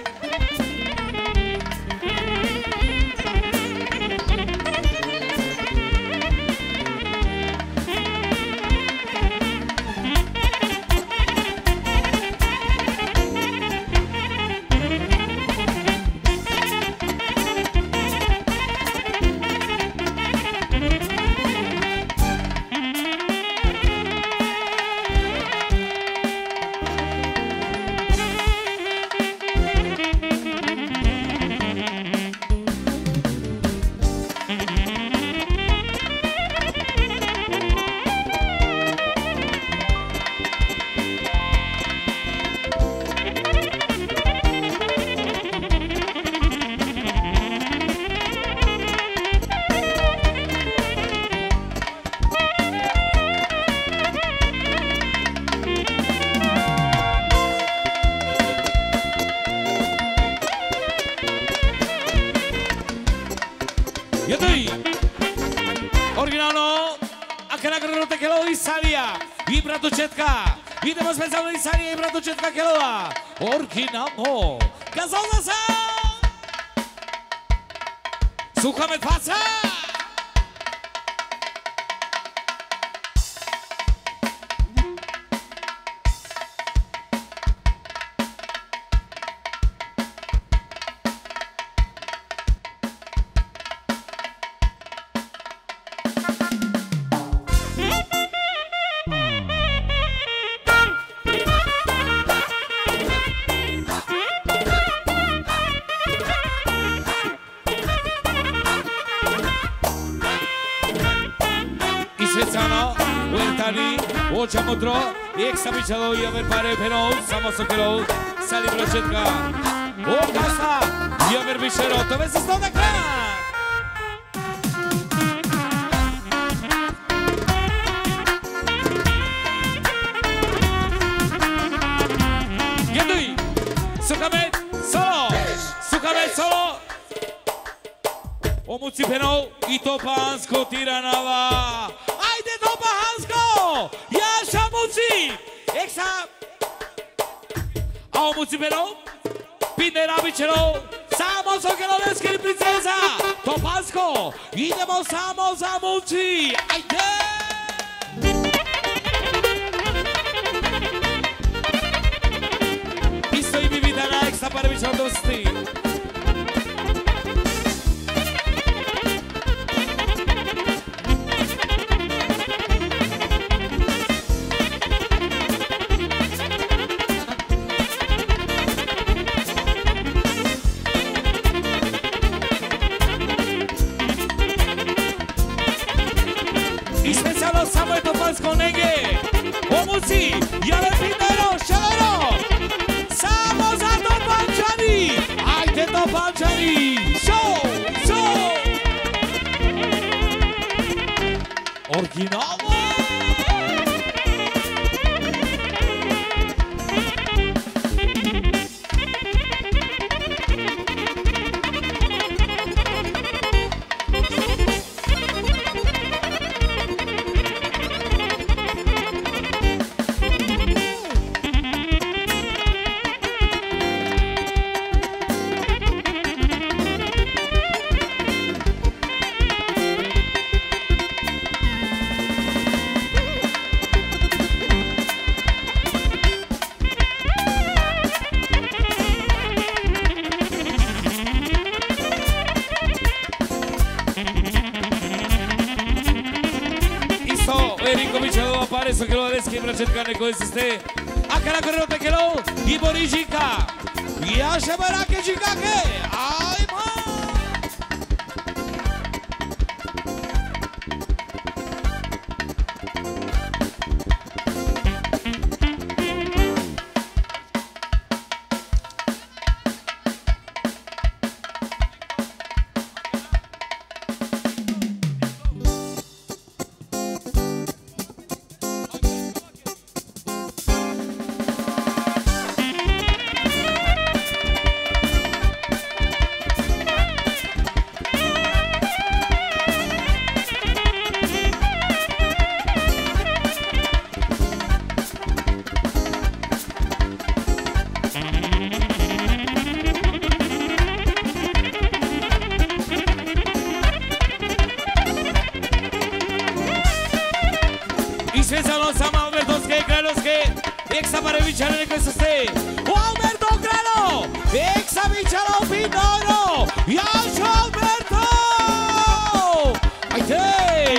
Jadoj! Originalno, anche la granota che lo Isalia, i bratočetka, idemo specijalno Isalia i bratočetka Kelova, originalno, gazoza sa, suha medvaca! Svezano, Uertani, Oča Modro, Eksa bićelo i Aver pare penov, samo Sokolov, sali bročetka, Okasa, i Aver bićero, to već se sto da kraja! Omucipeno i Topansko Tiranava. Ajde Topansko! Jaša Muci! Eksa! A Omucipeno? Pinde Rabičeno! Samo Sokelovski princeza! Topansko! Idemo samo za Muci! Ajde! Isto i mi vide na Eksa Parević od dosti. Samo je Topansko nege, Omuci, Jale Pindero, Šelero, samo za Topančani, ajde Topančani, šo, šo, originalno. Eso que lo des que bracet neko este a cara correo te quelo y borijika ya se verá que chica que ay ma Svezano sama Albertovske, Kralovske, Eksa Parevičane neko este. O Alberto Kralo, Eksa Vičalo Pindoro, Jašo Alberto! Ajde!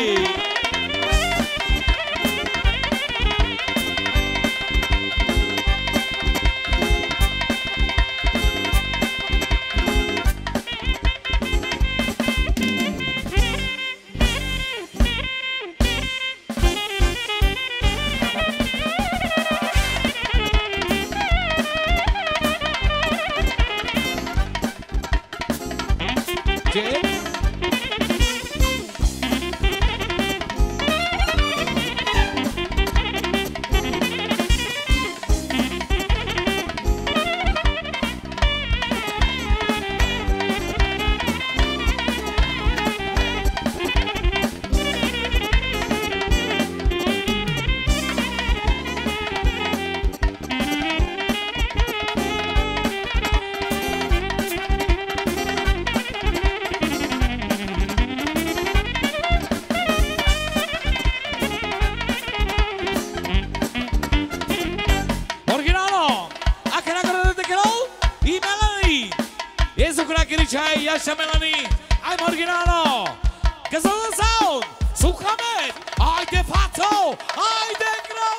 Chai, Yasha Melanie, I'm originalo. Gazon sound, Suhamet, I de Fato, I de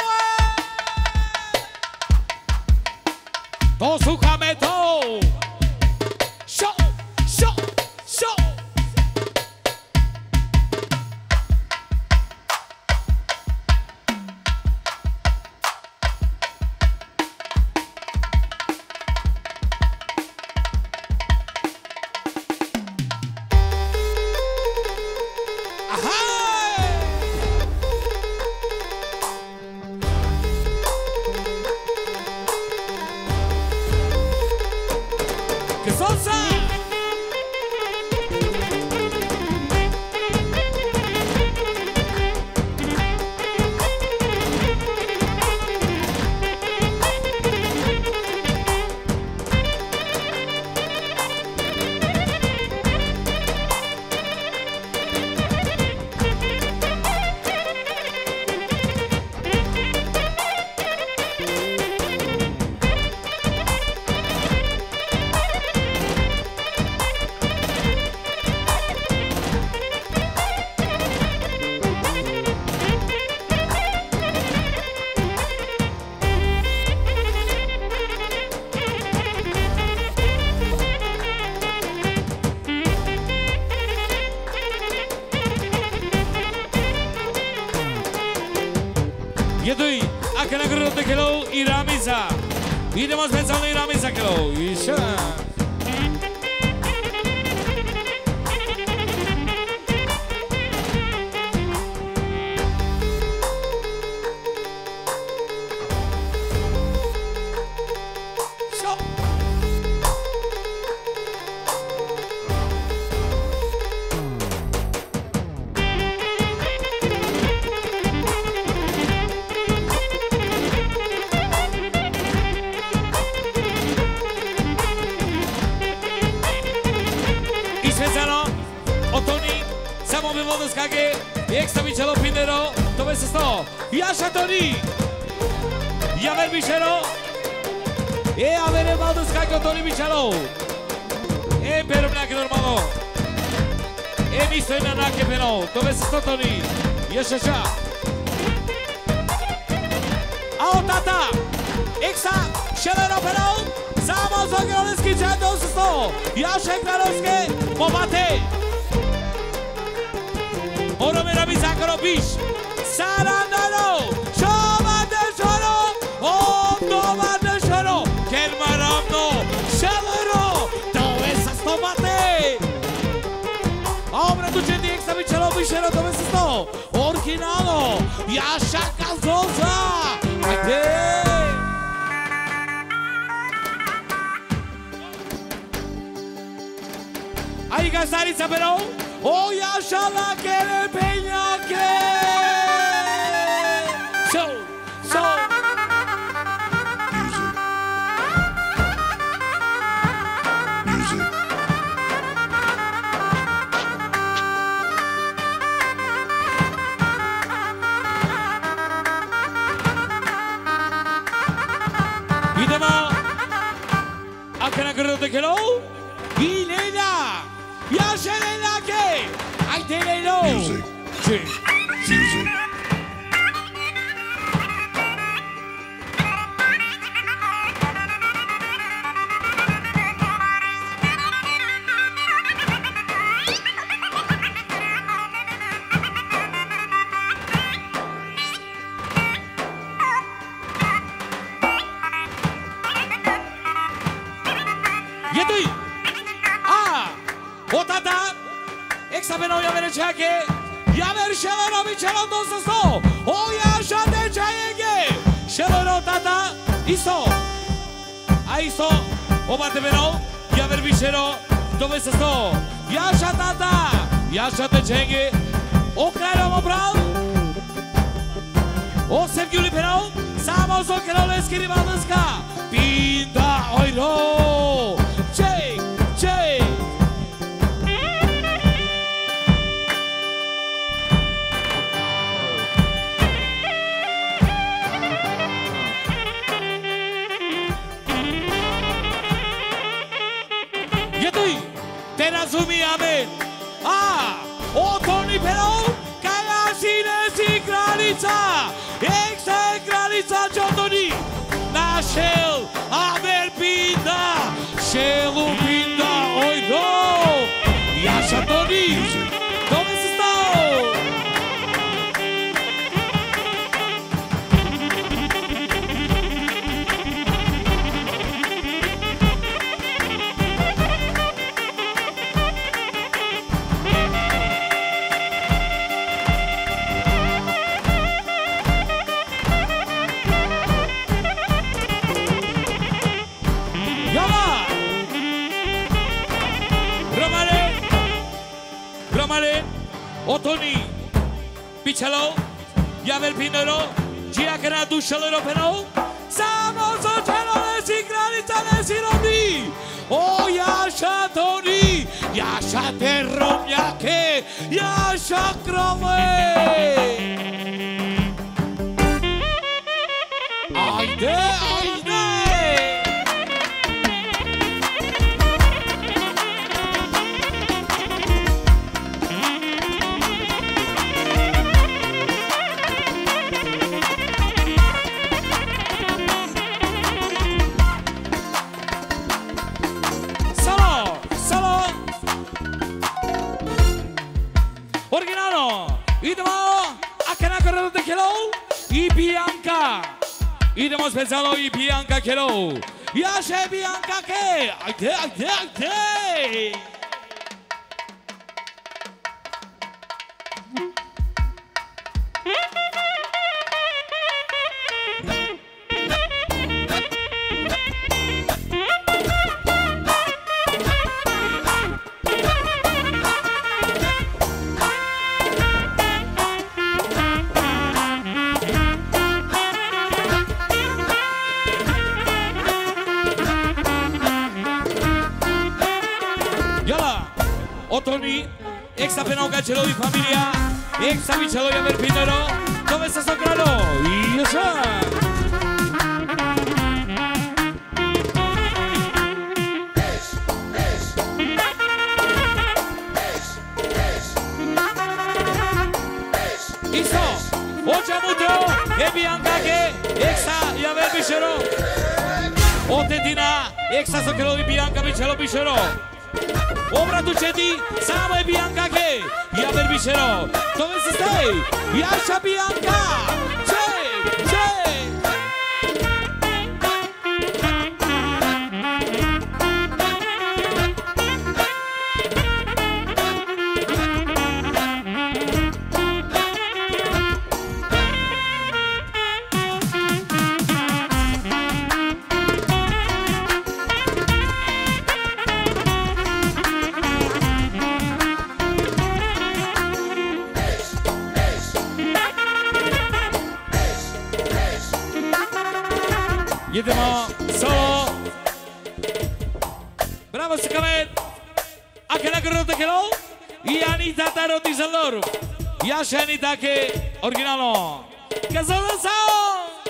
Grawe. To Suhameto. Show, show, show. Jedui, anche la grotta che lo iramisa. Idemo spezzando iramisa che lo. Isha. Extra Michelo Pinero, dove si sto? Yasha Tony, Yaver Michelo, e avere modo scacco Tony Michelo, e per un anche normale, e mi sto in anche però, dove si sto Tony? Yasha Cha, Ao Tata, Extra, Scelero però, Samo Zogoroleski Jando si sto, Yasha Klaroske, Momate. Oro mera bisacro bish Sarandano Shovate shoro Oh tomate shoro Kermaramno Shelero Dove sa sto mate Omre ducenti extra bichero bishero dove si sto Originalo Yasha Calzosa Ate Ahí Gastaritza pero Oh, Yasha la que le peña que So, so Music. Music. Idemo Anche una grotta che lo Vilena Yasha la che Ai te le lo Music. Sì Music. Yedui Ah Otata Exameno yaver chake Yaver shelero bichelo dosto Oh Yasha te chayenge Shelero tata Isto Aisto Obate beno Yaver bichero Dove sto Yasha tata Yasha te chayenge O claro mobral O sevgili pero Samo so keroleski ribanska Pinta oiro Chek Chek Terazumi amen. Ah, o Tony pero Kayashine si kralica. Ekse kralica Jotoni. Nashel Amer Pinda. Shelu Pinda oi no. Yasha Tony. Dove si sta? Otoni, Pichalo, Yavel Pinero, Giacana Duchalero Peno, Samo Sotelo Sigralita Sironi, Oh Yasha Tony, Yasha Terromyake, Yasha Krome. Aide, aide. i Bianca. Idemo specijalno i Bianca Kero. Jaše Bianca Ke. Ajde, ajde, ajde. Otoni, ex apenas cachelo y familia, ex abichelo y haber pinero, ¿cómo estás claro? Y eso. Isto, ocha muto, e Bianca que exa y haber bichero. Otetina, ex asoquelo y Bianca bichelo bichero. Obra tu cedi, samo e Bianca che ja verbicero. Dove si stai? Jascha Bianca. C'è, c'è. Jedemo solo. Bravo Sikamet. Anche la corrotta che lo. I Anita Taro di Zalor. Jascha Anita che originalo. Casolo sao.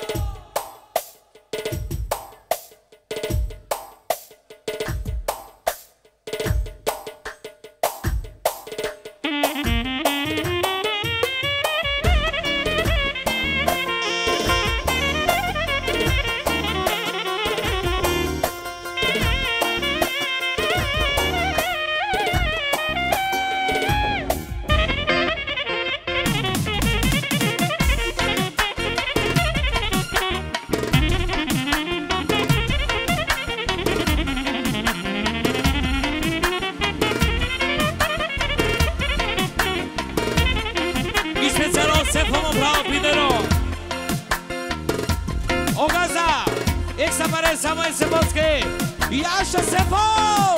Ese bosque y Jascha se fue.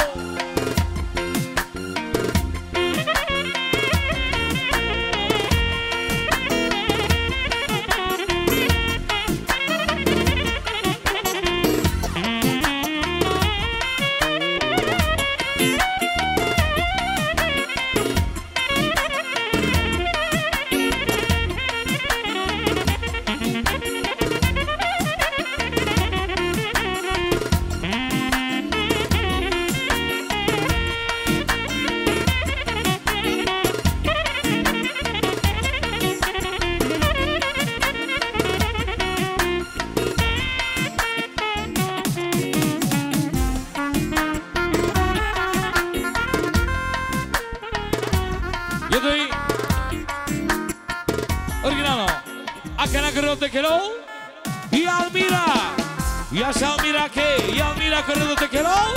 Originalo. Acá la corriente que lo. Y Almira. Y a Almira que. Y Almira corriente que lo.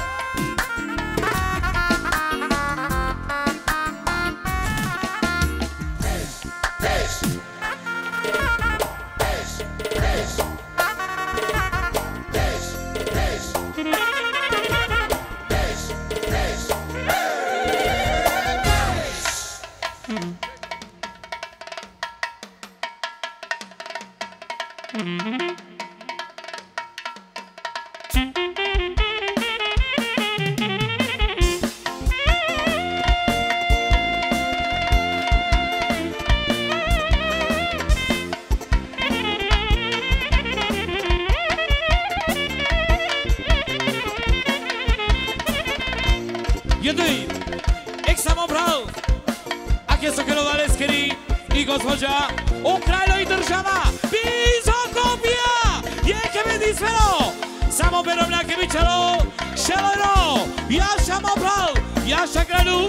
Jednej, eksamo bral, akie so kierowa leskeri i gospođa, Ukrajno i država, Bizokopija, jeke vedi svero, samo berovljake bićalo, šelero, Jascha Mobral, Jascha Granu,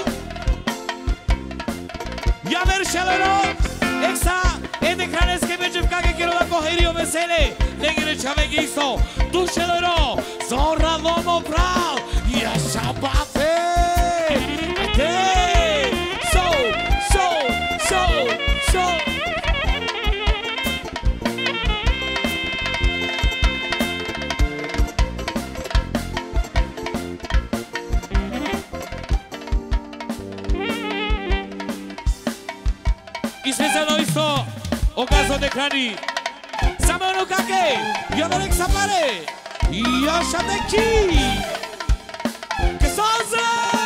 Javer šelero, eksa, ede kraneske beđevkake Aerio Vesele, Negre Chaveghisto, Ducelero, Zorra Lomo Pral, Yashabate! Ate! So, so, so, so! I specijalno isto Okazo de Krani Samono Kake Yodorek Sapare Yashabeki Kesoze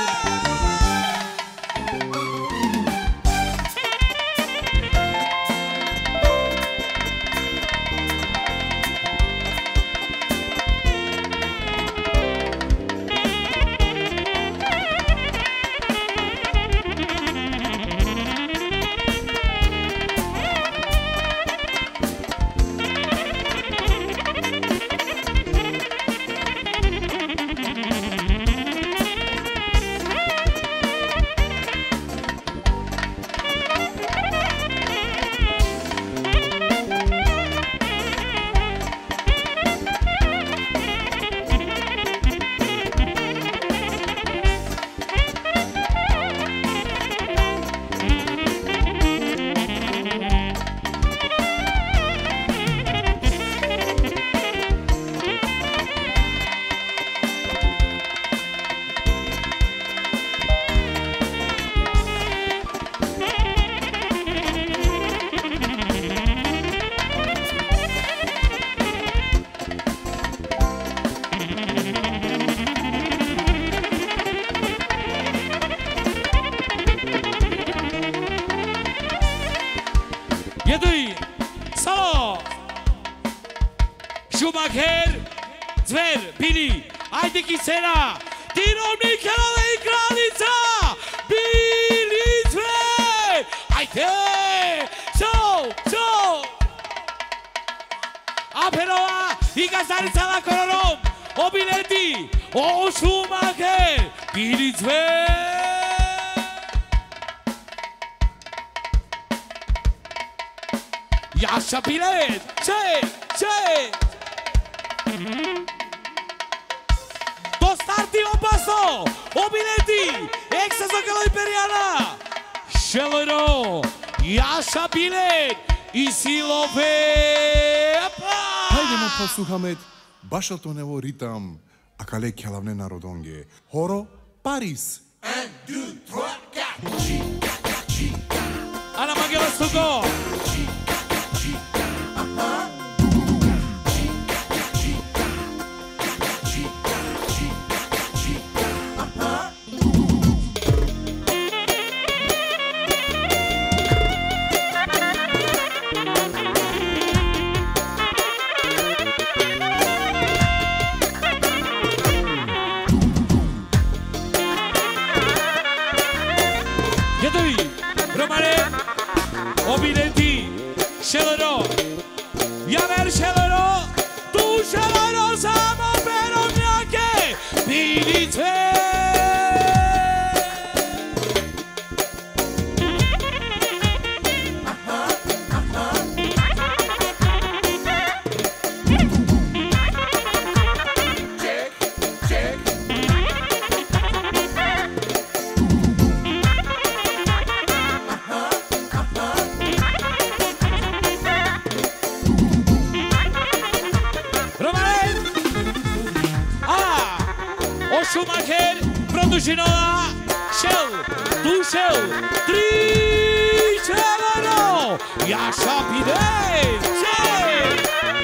Jeduj, Salo, Schumacher, Zver, Billy, ajde Kisena, Tirovnik, Helove i Kraljica, Billy Zver, ajde, so, so, Aperova i Gazdarica na koronom, obileti, o Schumacher, Billy Zver. Jascha Bilet, c'è, c'è! Dostarti opaso, obileti, Exasokalo Imperiana, Shelero, Jascha Bilet, i Silove. Hajdemo posluchame Bašaltonevo ritam a kale kjalavne narodonge. Horo Paris. Ana Magela Sugo. Jeduj, Romane, obileti, Shelero, Javer Shelero, tu Shelero samo perovnjake, Bilice. Schumacher, Produžinova, Shell, tu Shell, tri Shelero, Jascha Bilet, Shell.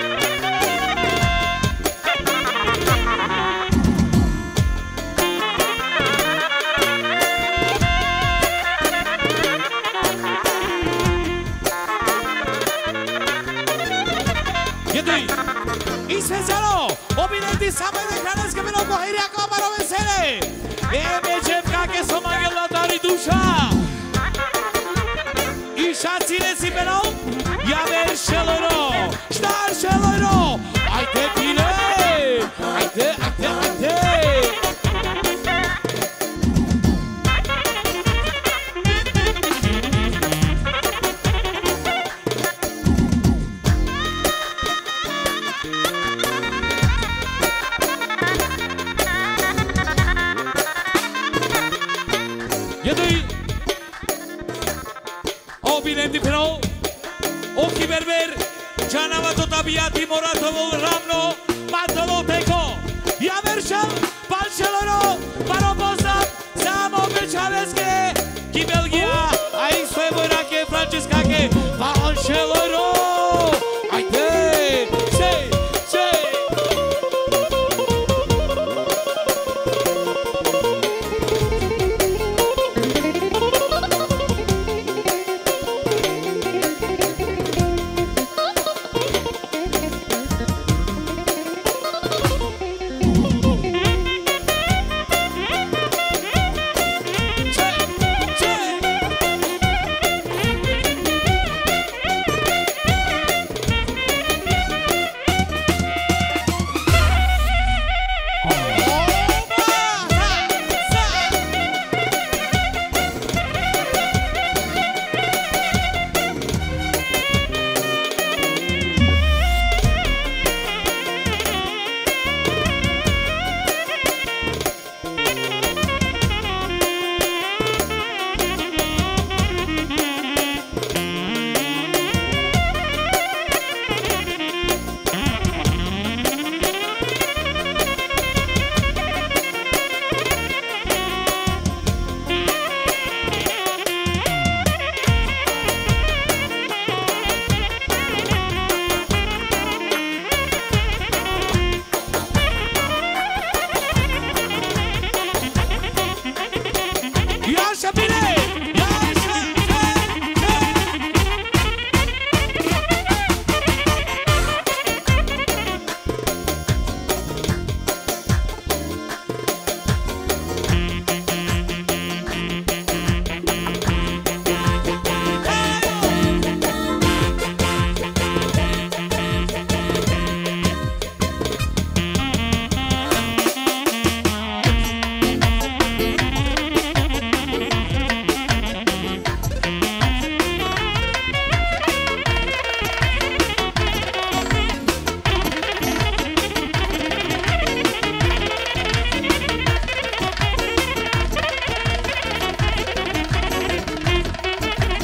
Jeduj, i specijalno, obileti same dekranetske vino pohiri ako barove sene. Eme čepka ke so magela dali duša. I šacine si benom, Javer Shelero, Štar Shelero, ajde Bilet, ajde, ajde, ajde. Panama Totabiati Moratovo Ramno Matoloteko Ja veršam Pančeloro Paropoza Samo Bečaveske Ki Belgija A ih svoje vojnake Frančeskake Pančeloro Ajde Sej Sej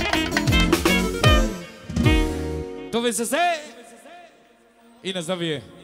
To vy se se i na zdravě.